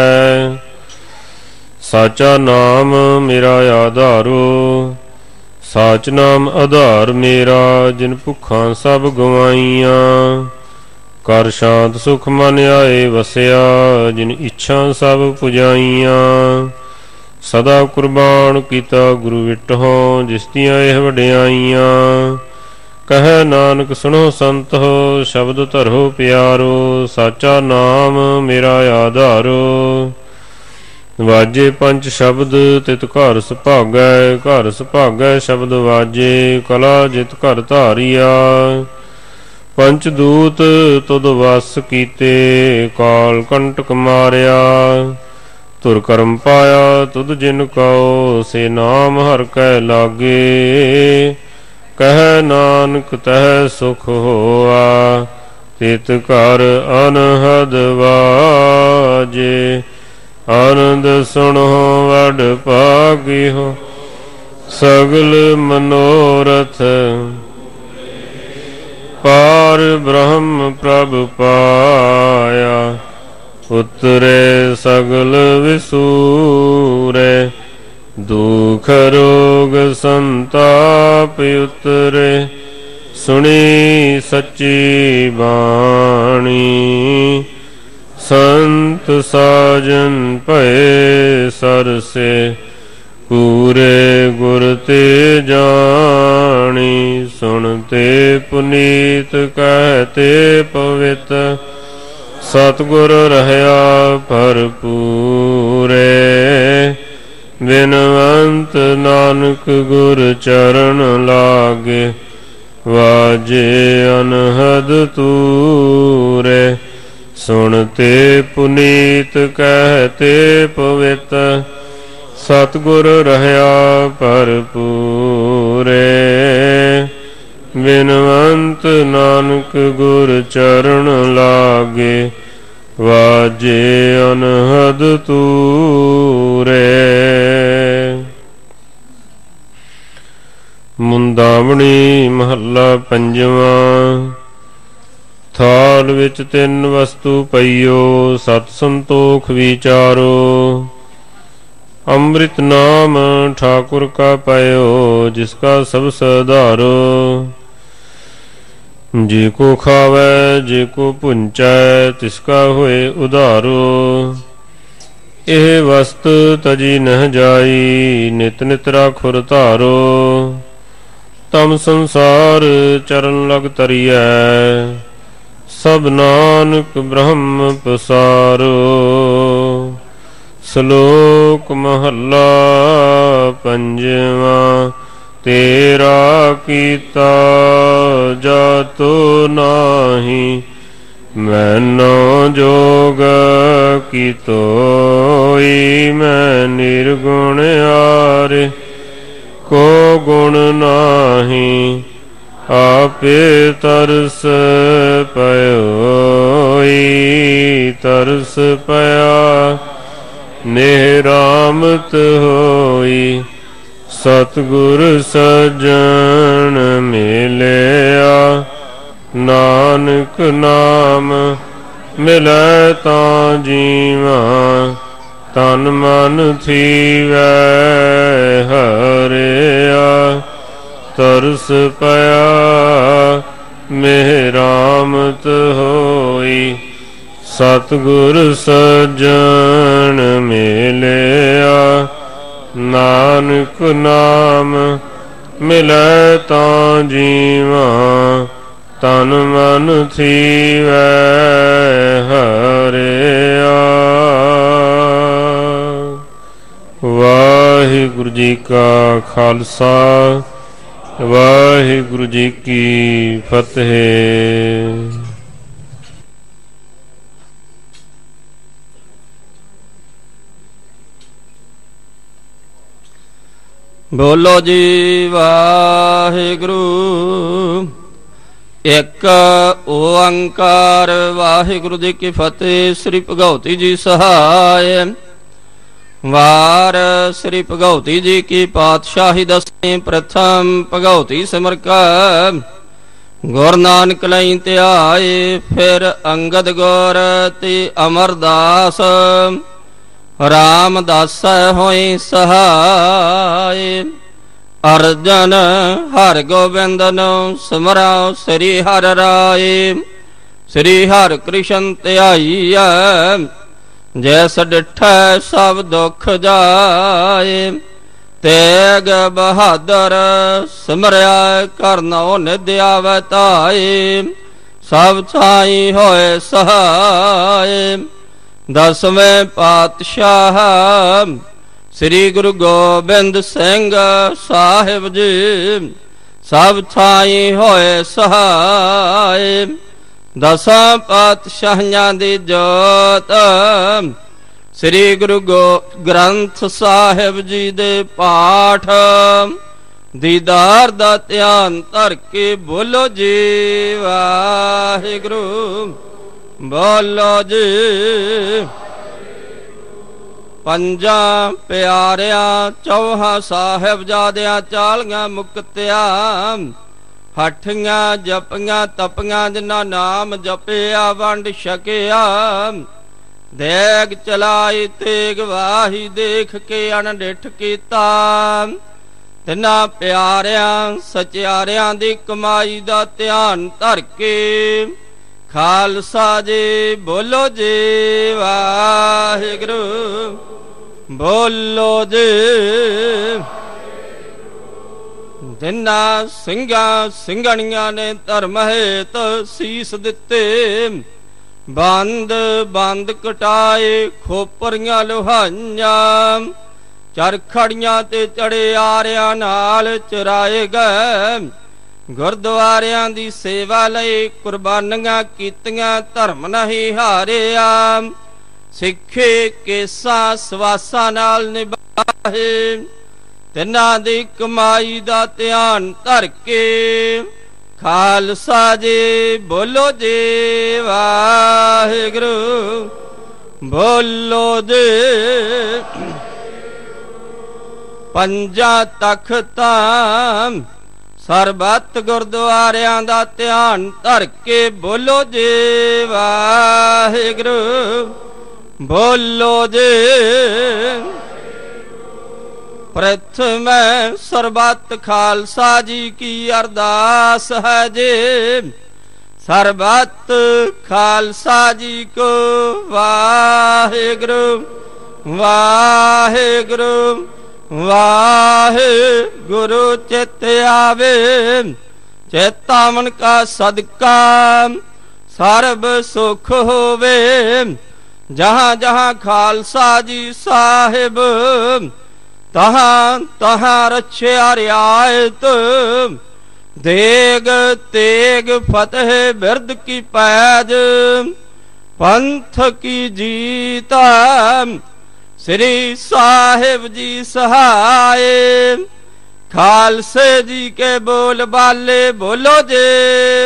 ਸਾਚਾ ਨਾਮ ਮੇਰਾ ਆਧਾਰੋ। ਸਾਚ ਨਾਮ ਆਧਾਰ ਮੇਰਾ ਜਿਨ ਭੁੱਖਾਂ ਸਭ ਗਵਾਈਆਂ। ਕਰ ਸ਼ਾਂਤ ਸੁਖ ਮਨ ਆਏ ਵਸਿਆ ਜਿਨ ਇੱਛਾ ਸਭ ਪੁਜਾਈਆਂ। ਸਦਾ ਕੁਰਬਾਨ ਕੀਤਾ ਗੁਰੂ ਵਿਟਹੁ ਜਿਸ ਦੀਆਂ ਇਹ ਵਡਿਆਈਆਂ। ਕਹਿ ਨਾਨਕ ਸੁਣੋ ਸੰਤੋ ਸ਼ਬਦ ਧਰੋ ਪਿਆਰੋ। ਸਾਚਾ ਨਾਮ ਮੇਰਾ ਆਧਾਰੋ। ਵਾਜੇ ਪੰਜ ਸ਼ਬਦ ਤਿਤ ਘਰ ਸੁਭਾਗੈ। ਘਰ ਸੁਭਾਗੈ ਸ਼ਬਦ ਵਾਜੇ ਕਲਾ ਜਿਤ ਘਰ ਧਾਰੀਆ। ਪੰਚ ਦੂਤ ਤੁਧ ਵਸ ਕੀਤੇ ਕਾਲ ਕੰਟਕ ਮਾਰਿਆ। ਧੁਰ ਕਰਮ ਪਾਇਆ ਤੁਧ ਜਿਨ ਕਉ ਸੇ ਨਾਮ ਹਰਿ ਕੈ ਲਾਗੇ। ਕਹਿ ਨਾਨਕ ਤਹਿ ਸੁਖ ਹੋਆ ਤਿਤ ਘਰ ਅਨਹਦ ਵਾਜੇ। ਆਨੰਦ ਸੁਣੋ ਵਡ ਭਾਗਿਓ ਸਗਲ ਮਨੋਰਥ। ਪਾਰ ਬ੍ਰਹਮ ਪ੍ਰਭ ਪਾਇਆ ਉਤਰੇ ਸਗਲ ਵਿਸੂਰੇ। ਦੁਖ ਰੋਗ ਸੰਤਾਪ ਉਤਰੇ ਸੁਣੀ ਸੱਚੀ ਬਾਣੀ। ਸੰਤ ਸਾਜਨ ਭਏ ਸਰਸੇ ਪੂਰੇ ਗੁਰ ਤੇ ਜਾਣੀ। ਸੁਣਤੇ ਪੁਨੀਤ ਕਹਤੇ ਪਵਿੱਤ ਸਤਿਗੁਰ ਰਹਿਆ ਭਰਪੂਰੇ। ਬਿਨਵੰਤ ਨਾਨਕ ਗੁਰ ਚਰਨ ਲਾਗੇ ਵਾਜੇ ਅਨਹਦ ਤੂਰੇ। ਸੁਣਤੇ ਪੁਨੀਤ ਕਹਤੇ ਪਵਿੱਤ ਸਤਿਗੁਰ ਰਹਿਆ ਭਰਪੂਰੇ। ਬਿਨਵੰਤ ਨਾਨਕ ਗੁਰ ਚਰਨ ਲਾਗੇ ਵਾਜੇ ਅਨਹਦ ਤੂਰੇ। ਮੁੰਦਾਵਣੀ ਮਹੱਲਾ ਪੰਜਵਾਂ। ਥਾਲ ਵਿੱਚ ਤਿੰਨ ਵਸਤੂ ਪਈਓ ਸਤ ਸੰਤੋਖ ਵਿਚਾਰੋ। ਅੰਮ੍ਰਿਤ ਨਾਮ ਠਾਕੁਰ ਕਾ ਪਇਓ ਜਿਸ ਕਾ ਸਭ ਸਧਾਰੋ। ਜੇ ਕੋ ਖਾਵੈ ਜੇ ਕੋ ਪੁੰਚੈ ਤਿਸ ਕਾ ਹੋਏ ਉਧਾਰੋ। ਇਹ ਵਸਤ ਤਜੀ ਨਹਿ ਜਾਈ ਨਿਤ ਨਿਤ ਰਾਖੁਰ ਧਾਰੋ। ਤਮ ਸੰਸਾਰ ਚਰਨ ਲਗ ਤਰੀਐ ਸਭ ਨਾਨਕ ਬ੍ਰਹਮ ਪਸਾਰੋ। ਸ਼ਲੋਕ ਮਹੱਲਾ ਪੰਜਵਾਂ। ਤੇਰਾ ਕੀਤਾ ਜਾਤੋ ਨਾਹੀ ਮੈਨੋ ਜੋਗ ਕੀਤੋਈ। ਮੈਂ ਨਿਰਗੁਣ ਆਰੇ ਕੋ ਗੁਣ ਨਾਹੀ ਆਪੇ ਤਰਸ ਪਇਓਈ। ਤਰਸ ਪਿਆ ਨਿਰਾਮਤ ਹੋਈ ਸਤਿਗੁਰ ਸੱਜਣ ਮਿਲਿਆ, ਨਾਨਕ ਨਾਮ ਮਿਲੈ ਤਾਂ ਜੀਵਾ, ਤਨ ਮਨ ਥੀਵੈ ਹਰਿਆ। ਤਰਸ ਪਿਆ ਮਿਹਰਾਮਤ ਹੋਈ, ਸਤਿਗੁਰ ਸੱਜਣ ਮਿਲਿਆ, ਨਾਨਕ ਨਾਮ ਮਿਲੈ ਤਾਂ ਜੀਵਾ, ਤਨ ਮਨ ਥੀਵੈ ਹਰਿਆ। ਵਾਹਿਗੁਰੂ ਜੀ ਕਾ ਖਾਲਸਾ, ਵਾਹਿਗੁਰੂ ਜੀ ਕੀ ਫਤਿਹ। ਬੋਲੋ ਜੀ ਵਾਹਿਗੁਰੂ। ਇੱਕ ਓੰਕਾਰ ਵਾਹਿਗੁਰੂ ਜੀ ਕੀ ਫਤਿਹ। ਸ੍ਰੀ ਭਗਉਤੀ ਜੀ ਸਹਾਇ। ਵਾਰ ਸ੍ਰੀ ਭਗਉਤੀ ਜੀ ਕੀ ਪਾਤਸ਼ਾਹੀ ਦਸਵੇਂ ਪ੍ਰਥਮ ਭਗਉਤੀ ਸਿਮਰ ਕਾ, ਗੁਰ ਨਾਨਕ ਲਈ ਧਿਆਏ। ਫਿਰ ਅੰਗਦ ਗੁਰ ਤੇ ਅਮਰਦਾਸ, ਰਾਮਦਾਸ ਹੋਏ ਸਹਾਇ। ਅਰਜਨ ਹਰ ਗੋਬਿੰਦਨ ਸਿਮਰਾਓ, ਸ੍ਰੀ ਹਰਿ ਰਾਏ। ਸ੍ਰੀ ਹਰਿ ਕ੍ਰਿਸ਼ਨ ਧਿਆਈਐ, ਜੈਸ ਡਿਠੈ ਸਭ ਦੁਖ ਜਾਏ। ਤੇਗ ਬਹਾਦਰ ਸਿਮਰਿਆ, ਕਰਨਉ ਨਿਧ ਆਵੈ ਧਾਏ। ਸਭ ਥਾਈ ਹੋਏ ਸਹਾਇ। ਦਸਵੇਂ ਪਾਤਸ਼ਾਹ ਸ੍ਰੀ ਗੁਰੂ ਗੋਬਿੰਦ ਸਿੰਘ ਸਾਹਿਬ ਜੀ, ਸਭ ਥਾਈ ਹੋਏ ਸਹਾਇ। ਦਸਾਂ ਪਾਤਸ਼ਾਹਾਂ ਦੀ ਜੋਤ ਸ੍ਰੀ ਗੁਰੂ ਗ੍ਰੰਥ ਸਾਹਿਬ ਜੀ ਦੇ ਪਾਠ ਦੀਦਾਰ ਦਾ ਧਿਆਨ ਧਰ ਕੇ ਬੋਲੋ ਜੀ ਵਾਹਿਗੁਰੂ। ਬੋਲੋ ਜੀ। ਪੰਜਾਂ ਪਿਆਰਿਆਂ ਚੌਹਾਂ ਸਾਹਿਬਜ਼ਾਦਿਆਂ ਚਾਲੀਆਂ ਮੁਕਤਿਆਂ, ਹੱਠੀਆਂ ਜਪੀਆਂ ਤਪੀਆਂ, ਜਿਨ੍ਹਾਂ ਨਾਮ ਜਪਿਆ ਵੰਡ ਛਕਿਆ। ਦੇਗ ਚਲਾਈ ਤੇਗ ਵਾਹੀ, ਦੇਖ ਕੇ ਅਣਡਿੱਠ ਕੀਤਾ। ਤਿੰਨਾਂ ਪਿਆਰਿਆਂ ਸਚਿਆਰਿਆਂ ਦੀ ਕਮਾਈ ਦਾ ਧਿਆਨ ਧਰ ਕੇ ਖਾਲਸਾ ਜੀ ਬੋਲੋ ਜੀ ਵਾਹਿਗੁਰੂ। ਬੋਲੋ ਜੀ। ਤਿੰਨਾਂ ਸਿੰਘਾਂ ਸਿੰਘਣੀਆਂ ਨੇ ਧਰਮ ਹੇਤ ਸੀਸ ਦਿੱਤੇ। ਬੰਦ ਬੰਦ ਕਟਾਏ, ਖੋਪਰੀਆਂ ਲੁਹਾਈਆਂ। ਚਰਖੜੀਆਂ ਤੇ ਚੜੇ ਆਰਿਆਂ ਨਾਲ ਚਰਾਏ ਗਏ। ਗੁਰਦੁਆਰਿਆਂ ਦੀ ਸੇਵਾ ਲਈ ਕੁਰਬਾਨੀਆਂ ਕੀਤੀਆਂ, ਧਰਮ ਨਹੀਂ ਹਾਰਿਆ। ਸਿੱਖੇ ਕੇਸਾਂ ਸਵਾਸਾਂ ਨਾਲ ਨਿਭਾਏ। ਤਿੰਨਾਂ ਦੀ ਕਮਾਈ ਦਾ ਧਿਆਨ ਧਰ ਕੇ ਖਾਲਸਾ ਜੀ ਬੋਲੋ ਜੀ ਵਾਹਿਗੁਰੂ। ਬੋਲੋ ਜੀ। ਪੰਜਾਂ ਤਖਤਾਂ ਸਰਬੱਤ ਗੁਰਦੁਆਰਿਆਂ ਦਾ ਧਿਆਨ ਧਰ ਕੇ ਬੋਲੋ ਜੀ ਵਾਹਿਗੁਰੂ। ਬੋਲੋ ਜੀ। ਪ੍ਰਥਮੈ ਸਰਬੱਤ ਖਾਲਸਾ ਜੀ ਕੀ ਅਰਦਾਸ ਹੈ ਜੀ। ਸਰਬੱਤ ਖਾਲਸਾ ਜੀ ਕੋ ਵਾਹਿਗੁਰੂ ਵਾਹਿਗੁਰੂ ਵਾਹਿਗੁਰੂ। ਚਿਤ ਆਵੇ ਚੇਤਾਵਨ ਕਾ ਸਦਕਾ, ਸਰਬ ਸੁਖ ਹੋਵੇ। ਜਹਾਂ ਜਹਾਂ ਖਾਲਸਾ ਜੀ ਸਾਹਿਬ, ਤਹਾਂ ਤਹਾਂ ਰਛਿਆ ਰਿਆਇਤ। ਦੇਗ ਤੇਗ ਫਤਿਹ ਬਿਰਦ ਕੀ ਪੈਜ, ਪੰਥ ਕੀ ਜੀਤ। ਸ੍ਰੀ ਸਾਹਿਬ ਜੀ ਸਹਾਏ। ਖਾਲਸੇ ਜੀ ਕੇ ਬੋਲ ਬਾਲੇ ਬੋਲੋ ਜੀ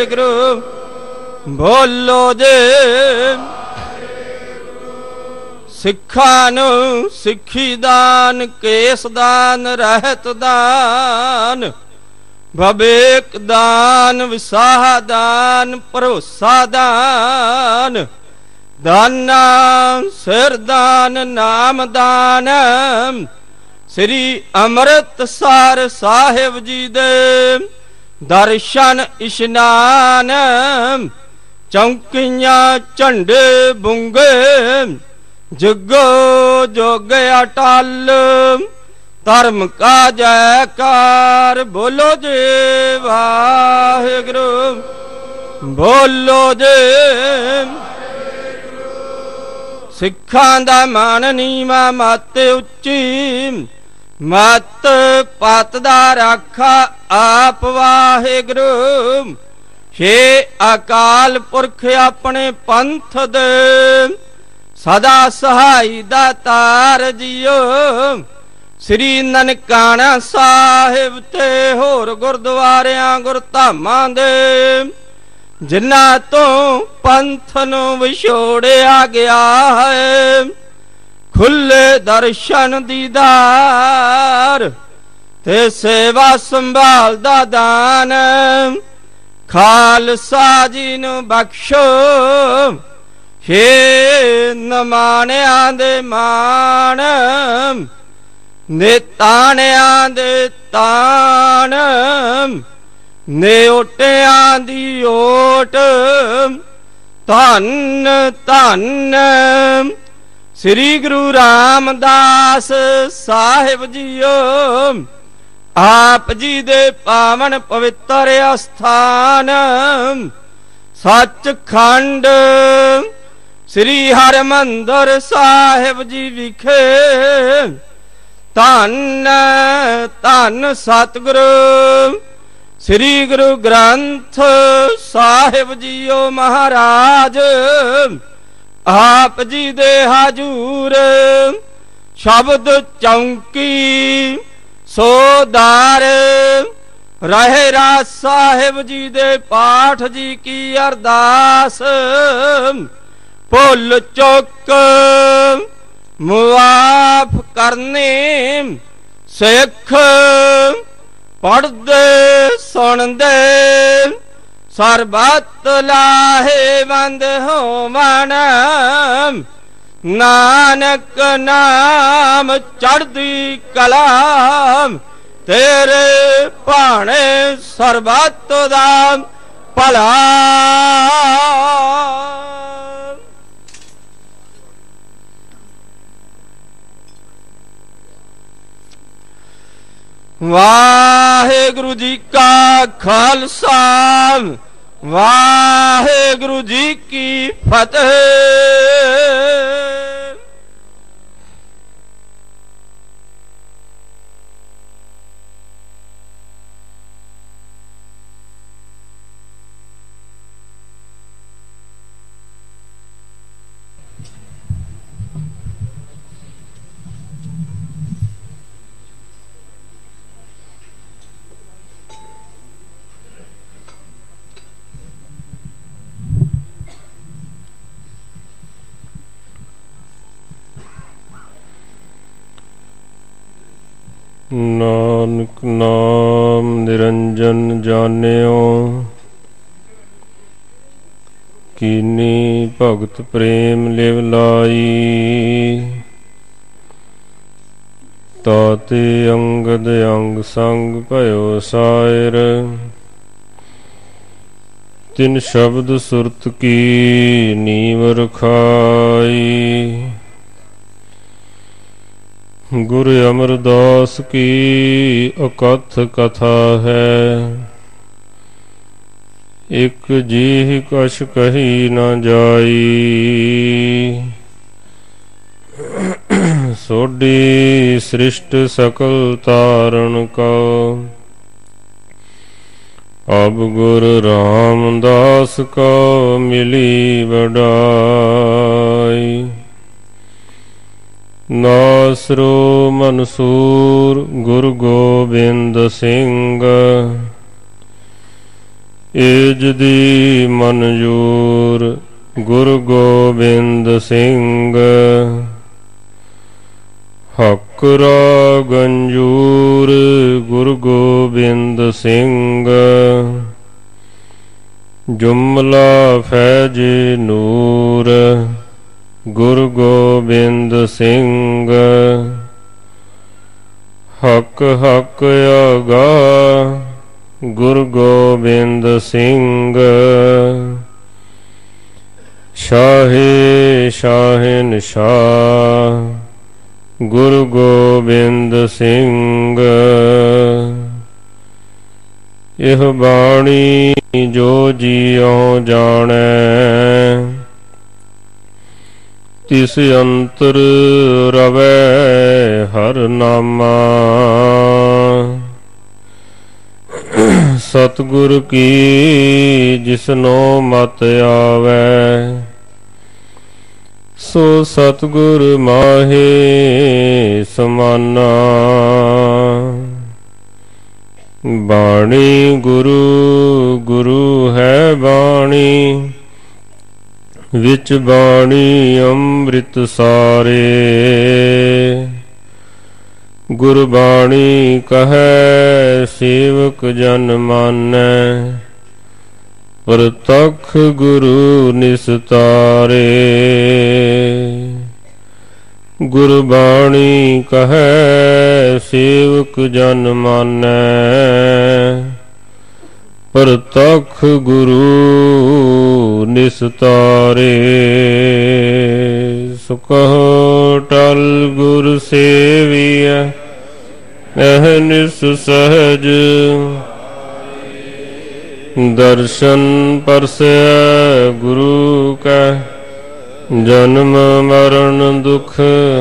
ਵਾਹਿਗੁਰੂ। ਬੋਲੋ ਜੀ। ਸਿੱਖਾਂ ਨੂੰ ਸਿੱਖੀ ਦਾਨ, ਕੇਸ ਦਾਨ, ਰਹਿਤ ਦਾਨ, ਵਿਵੇਕ ਦਾਨ, ਵਿਸਾਹ ਦਾਨ, ਭਰੋਸਾ ਦਾਨ, ਦਾਨਾ ਸਿਰ ਦਾਨ, ਨਾਮ ਦਾਨ, ਸ੍ਰੀ ਅੰਮ੍ਰਿਤਸਰ ਸਾਹਿਬ ਜੀ ਦੇ ਦਰਸ਼ਨ ਇਸ਼ਨਾਨ, ਚੌਂਕੀਆਂ ਝੰਡੇ ਬੁੰਗੇ, ਜਗੋ ਜੋਗ ਅਟਲ, ਧਰਮ ਕਾ ਜੈਕਾਰ, ਬੋਲੋ ਜੀ ਵਾਹਿਗੁਰੂ, ਬੋਲੋ ਜੀ। ਸਿੱਖਾਂ ਦਾ ਮਨ ਨੀਵਾਂ, ਮੱਤ ਉੱਚੀ, ਮੱਤ ਪਤ ਦਾ ਰਾਖਾ ਆਪ ਵਾਹਿਗੁਰੂ। ਹੇ ਅਕਾਲ ਪੁਰਖ ਆਪਣੇ ਪੰਥ ਦੇ ਸਦਾ ਸਹਾਈ ਦਾਤਾਰ ਜੀਓ। ਸ੍ਰੀ ਨਨਕਾਣਾ ਸਾਹਿਬ ਤੇ ਹੋਰ ਗੁਰਦੁਆਰਿਆਂ ਗੁਰਧਾਮਾਂ ਦੇ ਜਿਨ੍ਹਾਂ ਤੋਂ ਪੰਥ ਨੂੰ ਵਿਛੋੜਿਆ ਗਿਆ ਹੈ, ਖੁੱਲੇ ਦਰਸ਼ਨ ਦੀਦਾਰ ਤੇ ਸੇਵਾ ਸੰਭਾਲ ਦਾ ਦਾਨ ਖਾਲਸਾ ਜੀ ਨੂੰ ਬਖਸ਼ੋ। ਹੇ ਨਮਾਣਿਆਂ ਦੇ ਮਾਣ, ਨਿਤਾਣਿਆਂ ਦੇ ਤਾਣ, ਨਿਓਟਿਆਂ ਦੀ ਓਟ, ਧੰਨ ਧੰਨ ਸ੍ਰੀ ਗੁਰੂ ਰਾਮਦਾਸ ਸਾਹਿਬ ਜੀਓ। ਆਪ ਜੀ ਦੇ ਪਾਵਨ ਪਵਿੱਤਰ ਅਸਥਾਨ ਸੱਚਖੰਡ ਸ੍ਰੀ ਹਰਿਮੰਦਰ ਸਾਹਿਬ ਜੀ ਵਿਖੇ ਧੰਨ ਧੰਨ ਸਤਿਗੁਰੂ ਸ੍ਰੀ ਗੁਰੂ ਗ੍ਰੰਥ ਸਾਹਿਬ ਜੀਓ ਮਹਾਰਾਜ। ਆਪ ਜੀ ਦੇ ਹਜੂਰ ਸ਼ਬਦ ਚੌਂਕੀ ਸੋਦਾਰ ਰਹਿਰਾ ਸਾਹਿਬ ਜੀ ਦੇ ਪਾਠ ਜੀ ਕੀ ਅਰਦਾਸ। ਭੁੱਲ ਚੁੱਕ ਮੁਆਫ ਕਰਨੇ, ਸਿੱਖ ਪੜ੍ਹਦੇ ਸੁਣਦੇ ਸਰਬੱਤ ਲਾਹੇਵੰਦ ਹੋਵਣ। ਨਾਨਕ ਨਾਮ ਚੜ੍ਹਦੀ ਕਲਾ, ਤੇਰੇ ਭਾਣੇ ਸਰਬੱਤ ਦਾ ਭਲਾ। ਵਾਹਿਗੁਰੂ ਜੀ ਕਾ ਖਾਲਸਾ, ਵਾਹਿਗੁਰੂ ਜੀ ਕੀ ਫਤਿਹ। ਨਾਨਕ ਨਾਮ ਨਿਰੰਜਨ ਜਾਣਿਓ, ਕੀਨੀ ਭਗਤ ਪ੍ਰੇਮ ਲਿਵ ਲਾਈ। ਤਾਤੇ ਅੰਗਦ ਅੰਗ ਸੰਗ ਭਇਓ ਸਾਇਰ, ਤਿਨ ਸ਼ਬਦ ਸੁਰਤ ਕੀ ਨੀਵ ਰਖਾਈ। ਗੁਰ ਅਮਰਦਾਸ ਕੀ ਅਕਥ ਕਥਾ ਹੈ, ਇਕ ਜੀਹ ਕਛ ਕਹੀ ਨਾ ਜਾਈ। ਸੋਢੀ ਸ੍ਰਿਸ਼ਟ ਸਕਲ ਤਾਰਨ ਕਉ, ਅਬ ਗੁਰ ਰਾਮਦਾਸ ਕਉ ਮਿਲੀ ਵਡਾਈ। ਨਾਸਰੋ ਮਨਸੂਰ ਗੁਰੂ ਗੋਬਿੰਦ ਸਿੰਘ, ਏਜ ਦੀ ਮਨਜੂਰ ਗੁਰੂ ਗੋਬਿੰਦ ਸਿੰਘ। ਹਕਰਾ ਗੰਜੂਰ ਗੁਰੂ ਗੋਬਿੰਦ ਸਿੰਘ ਜੁਮਲਾ ਫੈਜ ਨੂਰ ਗੁਰੂ ਗੋਬਿੰਦ ਸਿੰਘ ਹਕ ਹਕ ਆਗਾ ਗੁਰੂ ਗੋਬਿੰਦ ਸਿੰਘ ਸ਼ਾਹੇ ਸ਼ਾਹਿਨਸ਼ਾਹ ਗੁਰੂ ਗੋਬਿੰਦ ਸਿੰਘ ਇਹ ਬਾਣੀ ਜੋ ਜੀਉ ਜਾਣੈ ਤਿਸ ਅੰਤਰ ਰਵੈ ਹਰ ਨਾਮਾ ਸਤਿਗੁਰ ਕੀ ਜਿਸਨੋ ਮਤ ਆਵੈ ਸੋ ਸਤਿਗੁਰ ਮਾਹੇ ਸਮਾਨਾ ਬਾਣੀ ਗੁਰੂ ਗੁਰੂ ਹੈ ਬਾਣੀ ਵਿੱਚ ਬਾਣੀ ਅੰਮ੍ਰਿਤ ਸਾਰੇ ਗੁਰਬਾਣੀ ਕਹੈ ਸੇਵਕ ਜਨ ਮਾਨੈ ਪ੍ਰਤੱਖ ਗੁਰੂ ਨਿਸਤਾਰੇ ਗੁਰਬਾਣੀ ਕਹੈ ਸੇਵਕ ਜਨ ਮਾਨੈ ਪ੍ਰਤੱਖ ਗੁਰੂ ਨਿਸਤਾਰੇ ਸੁਕਹੁ ਟਲ ਗੁਰ ਸੇਵੀਐ ਅਹਨਿਸ ਸਹਜ ਦਰਸ਼ਨ ਪਰਸੈ ਗੁਰੂ ਕੈ ਜਨਮ ਮਰਨ ਦੁਖ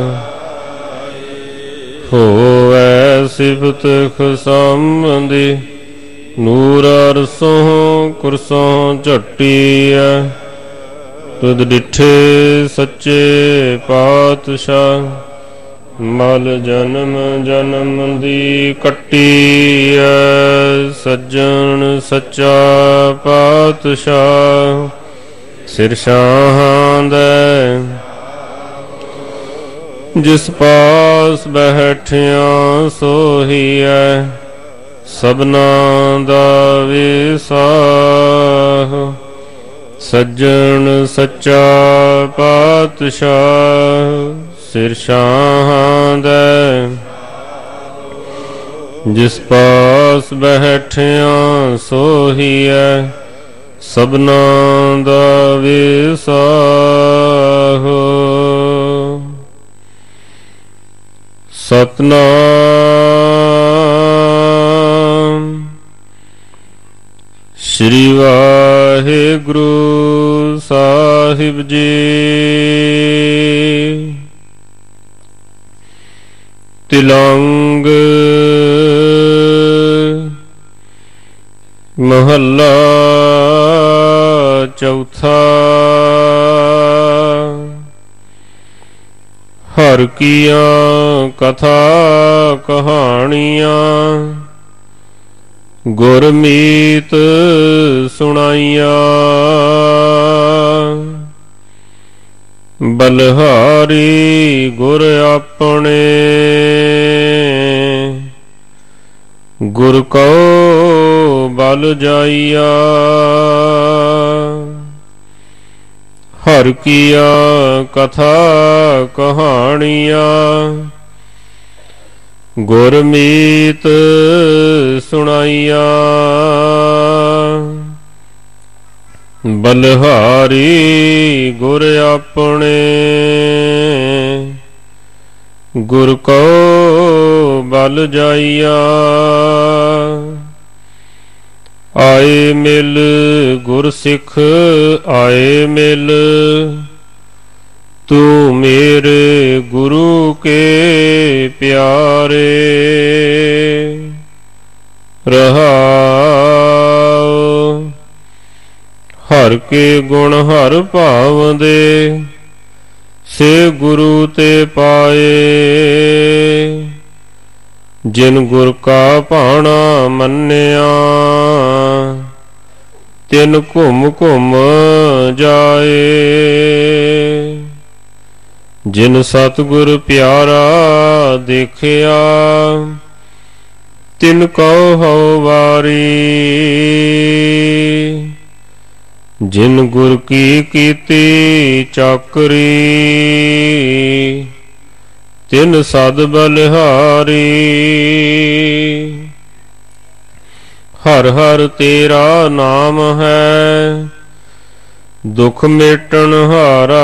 ਹੋਵੈ ਸਿਫਤ ਖਸੰਬੰਦੀ ਨੂਰ ਅਰਸੋਂ ਕੁਰਸੋਂ ਝੱਟੀਐ ਤੁਧ ਡਿਠੇ ਸੱਚੇ ਪਾਤਸ਼ਾਹ ਮਲ ਜਨਮ ਜਨਮ ਦੀ ਕੱਟੀਐ ਸੱਜਣ ਸੱਚਾ ਪਾਤਸ਼ਾਹ ਸਿਰ ਸ਼ਾਹਾਂ ਦੇ ਜਿਸ ਪਾਸ ਬੈਠਿਆ ਸੋਹੀਐ ਸਭਨਾ ਦਾ ਵਿਸਾਹ ਸੱਜਣ ਸੱਚਾ ਪਾਤਸ਼ਾਹ ਸਿਰ ਸ਼ਾਹਾਂ ਦੇ ਜਿਸ ਪਾਸ ਬੈਠਿਆ ਸੋਹੀਐ ਸਭਨਾ ਦਾ ਵਿਸਾਹ ਸਤਨਾਮ ਸ੍ਰੀ ਵਾਹਿਗੁਰੂ ਸਾਹਿਬ ਜੀ। ਤਿਲੰਗ ਮਹੱਲਾ ਚੌਥਾ। ਹਰ ਕੀਆਂ ਕਥਾ ਕਹਾਣੀਆਂ ਗੁਰਮੀਤ ਸੁਣਾਈਆਂ। ਬਲਹਾਰੀ ਗੁਰ ਆਪਣੇ ਗੁਰ ਕਉ ਬਲ ਜਾਈਆ। ਹਰ ਕੀਆਂ ਕਥਾ ਕਹਾਣੀਆਂ ਗੁਰਮੀਤ ਸੁਣਾਈਆਂ। ਬਲਹਾਰੀ ਗੁਰ ਆਪਣੇ ਗੁਰ ਕਉ ਬਲ ਜਾਈਆ। ਆਏ ਮਿਲ ਗੁਰ ਸਿੱਖ ਆਏ ਮਿਲ ਤੂੰ ਮੇਰੇ ਗੁਰੂ ਕੇ ਪਿਆਰੇ। ਰਹਾਉ ਹਰ ਕੇ ਗੁਣ ਹਰ ਭਾਵੰਦੇ ਸੇ ਗੁਰੂ ਤੇ ਪਾਏ। ਜਿਨ ਗੁਰ ਕਾ ਭਾਣਾ ਮੰਨਿਆ ਤਿਨ ਘੁੰਮ ਘੁੰਮ ਜਾਏ। ਜਿਨ ਸਤਿਗੁਰ ਪਿਆਰਾ ਦੇਖਿਆ ਤਿਨ ਕਉ ਹਉ ਵਾਰੀ। ਜਿਨ ਗੁਰ ਕੀ ਕੀਤੀ ਚਾਕਰੀ ਤਿਨ ਸਦ ਬਲਿਹਾਰੀ। ਹਰ ਹਰ ਤੇਰਾ ਨਾਮ ਹੈ ਦੁਖ ਮੇਟਣ ਹਾਰਾ।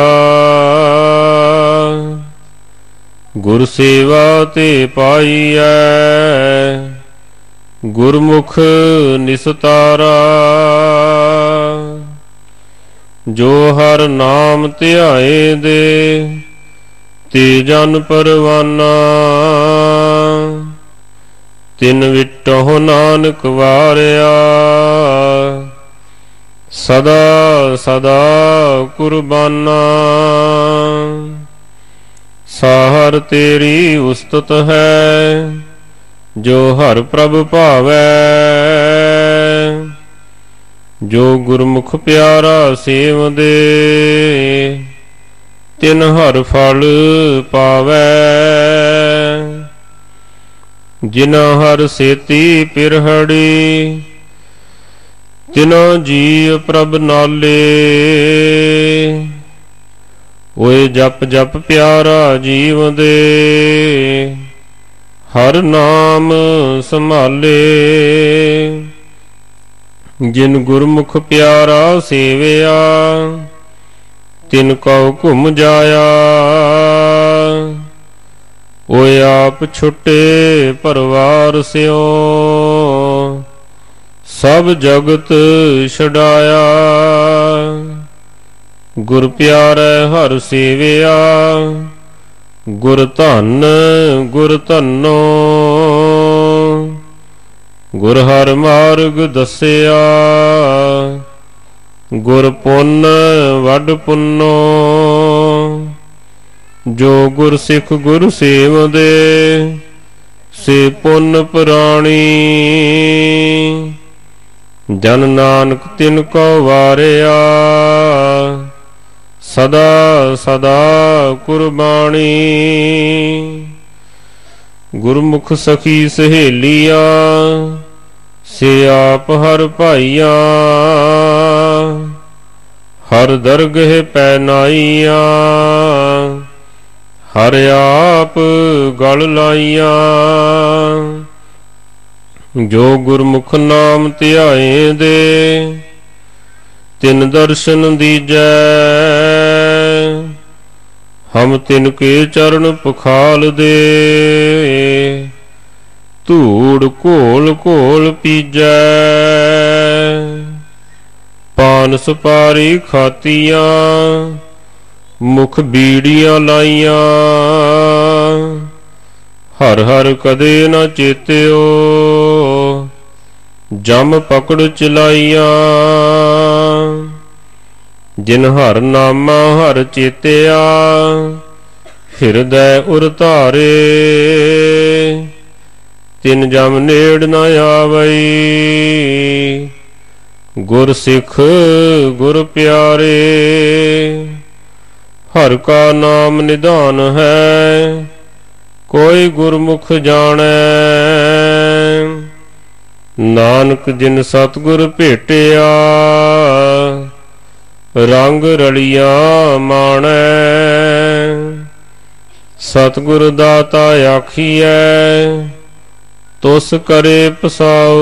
ਗੁਰ ਸੇਵਾ ਤੇ ਪਾਈਐ ਗੁਰਮੁਖ ਨਿਸਤਾਰਾ। ਜੋ ਹਰ ਨਾਮ ਧਿਆਏ ਦੇ ਤੇ ਜਨ ਪਰਵਾਨਾ। ਤਿਨ ਵਿਟਹੁ ਨਾਨਕ ਵਾਰਿਆ ਸਦਾ ਸਦਾ ਕੁਰਬਾਨਾ। ਸਾਹਰ ਤੇਰੀ ਉਸਤਤ ਹੈ ਜੋ ਹਰ ਪ੍ਰਭ ਭਾਵੈ। ਜੋ ਗੁਰਮੁਖ ਪਿਆਰਾ ਸੇਵਦੇ ਤਿਨ ਹਰ ਫਲ ਪਾਵੈ। ਜਿਨਾ ਹਰ ਸੇਤੀ ਪਿਰਹੜੀ ਤਿਨਾ ਜੀ ਪ੍ਰਭ ਨਾਲੇ। ਓਏ ਜਪ ਜਪ ਪਿਆਰਾ ਜੀਵਦੇ ਹਰ ਨਾਮ ਸੰਭਾਲੇ। ਜਿਨ ਗੁਰਮੁਖ ਪਿਆਰਾ ਸੇਵਿਆ ਤਿਨ ਕਉ ਘੁਮ ਜਾਇਆ। ਓਏ ਆਪ ਛੁੱਟੇ ਪਰਵਾਰ ਸਿਓ ਸਭ ਜਗਤ ਛਡਾਇਆ। ਗੁਰ ਪਿਆਰੈ ਹਰ ਸੇਵਿਆ ਗੁਰ ਧਨ ਗੁਰ ਧਨੋ। ਗੁਰ ਹਰ ਮਾਰਗ ਦੱਸਿਆ ਗੁਰ ਪੁੰਨ ਵੱਡ ਪੁੰਨੋ। ਜੋ ਗੁਰ ਸਿੱਖ ਗੁਰ ਸੇਵਦੇ ਸੇ ਪੁੰਨ ਪੁਰਾਣੀ। ਜਨ ਨਾਨਕ ਤਿਨ ਕੋ ਵਾਰਿਆ ਸਦਾ ਸਦਾ ਕੁਰਬਾਣੀ। ਗੁਰਮੁਖ ਸਖੀ ਸਹੇਲੀਆਂ ਸੇ ਆਪ ਹਰ ਭਾਈਆਂ। ਹਰ ਦਰਗਹਿ ਪੈ ਨਾਈਆਂ ਹਰ ਆਪ ਗਲ ਲਾਈਆਂ। ਜੋ ਗੁਰਮੁਖ ਨਾਮ ਧਿਆਏ ਦੇ ਤਿਨ ਦਰਸ਼ਨ ਦੀਜੈ। ਹਮ ਤਿਨ ਕੇ ਚਰਨ ਪਖਾਲ ਦੇ ਧੂੜ ਘੋਲ ਘੋਲ ਪੀਜੈ। ਪਾਨ ਸੁਪਾਰੀ ਖਾਤੀਆਂ ਮੁਖ ਬੀੜੀਆਂ ਲਾਈਆਂ। ਹਰ ਹਰ ਕਦੇ ਨਾ ਚੇਤਿਓ ਜਮ ਪਕੜ ਚਲਾਈਆਂ। ਜਿਨ ਹਰ ਨਾਮਾ ਹਰ ਚੇਤਿਆ ਹਿਰਦੈ ਉਰ ਧਾਰੇ। ਤਿਨ ਜਮ ਨੇੜ ਨ ਆਵਈ ਗੁਰ ਸਿੱਖ ਗੁਰ ਪਿਆਰੇ। ਹਰ ਕਾ ਨਾਮ ਨਿਧਾਨ ਹੈ ਕੋਈ ਗੁਰਮੁਖ ਜਾਣੈ। ਨਾਨਕ ਜਿਨ ਸਤਿਗੁਰ ਭੇਟਿਆ ਰੰਗ ਰਲੀਆਂ ਮਾਣੈ। ਸਤਿਗੁਰ ਦਾਤਾ ਆਖੀਐ ਤੁਸ ਕਰੇ ਪਸਾਓ।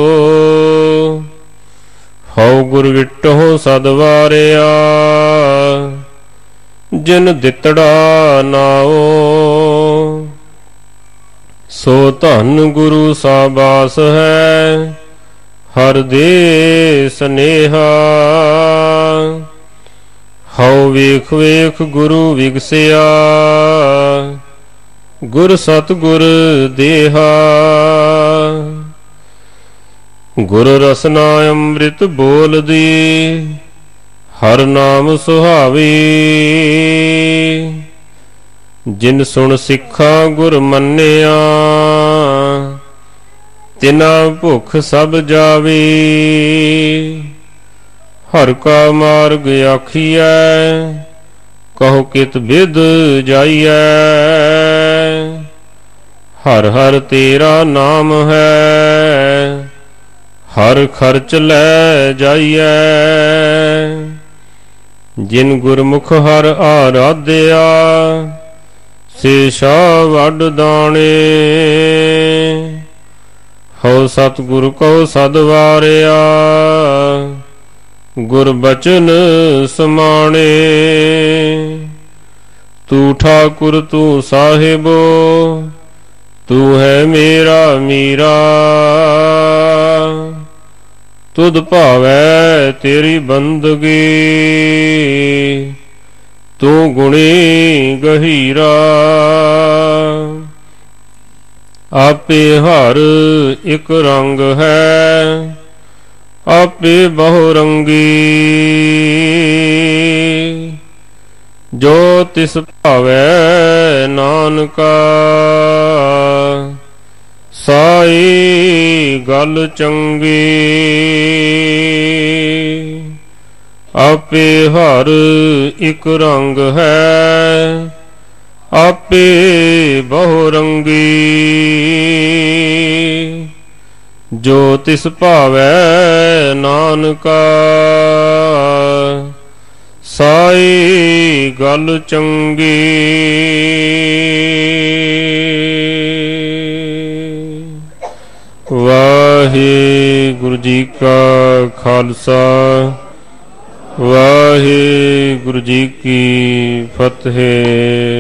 ਹਉ ਗੁਰ ਵਿਟਹੁ ਸਦ ਵਾਰਿਆ ਜਿਨ ਦਿੱਤੜਾ ਨਾਓ। ਸੋ ਧਨ ਗੁਰੂ ਸਾਬਾਸ ਹੈ ਹਰ ਦੇ ਸਨੇਹਾ। ਹਉ ਵੇਖ ਵੇਖ ਗੁਰੂ ਵਿਗਸਿਆ ਗੁਰ ਸਤਿਗੁਰ ਦੇਹਾ। ਗੁਰ ਰਸਨਾ ਅੰਮ੍ਰਿਤ ਬੋਲਦੀ ਹਰ ਨਾਮ ਸੁਹਾਵੀ। ਜਿਨ ਸੁਣ ਸਿੱਖਾਂ ਗੁਰ ਮੰਨਿਆ ਤਿਨਾ ਭੁਖ ਸਭ ਜਾਵੀ। ਹਰ ਕਾ ਮਾਰਗ ਆਖੀਐ ਕਹੋ ਕਿਤ ਬਿਦ ਜਾਈਐ। ਹਰ ਹਰ ਤੇਰਾ ਨਾਮ ਹੈ, ਹਰ ਖਰਚ ਲੈ ਜਾਈਐ। ਜਿਨ ਗੁਰਮੁਖ ਹਰ ਆਰਾਧਿਆ, ਸੇ ਸ਼ਾ ਵੱਡ ਦਾਣੇ। ਹਉ ਸਤਿਗੁਰ ਕਉ ਸਦ ਵਾਰਿਆ, ਗੁਰ ਬਚਨ ਸਮਾਣੇ। ਤੂੰ ਠਾਕੁਰ ਤੂੰ ਸਾਹਿਬੋ, ਤੂੰ ਹੈ ਮੇਰਾ ਮੀਰਾ। ਤੁਧ ਭਾਵੈ ਤੇਰੀ ਬੰਦਗੀ, ਤੂੰ ਗੁਣੀ ਗਹੀਰਾ। ਆਪੇ ਹਰ ਇਕ ਰੰਗ ਹੈ, ਆਪੇ ਬਹੁ ਰੰਗੀ। ਜੋ ਤਿਸ ਭਾਵੈ ਨਾਨਕਾ, ਸਾਈ ਗੱਲ ਚੰਗੀ। ਆਪੇ ਹਰ ਇਕ ਰੰਗ ਹੈ, ਆਪੇ ਬਹੁ ਰੰਗੀ। ਜੋ ਤਿਸ ਭਾਵੈ ਨਾਨਕਾ, ਸਾਈ ਗੱਲ ਚੰਗੀ। ਵਾਹਿਗੁਰੂ ਜੀ ਕਾ ਖਾਲਸਾ, ਵਾਹਿਗੁਰੂ ਜੀ ਕੀ ਫਤਿਹ।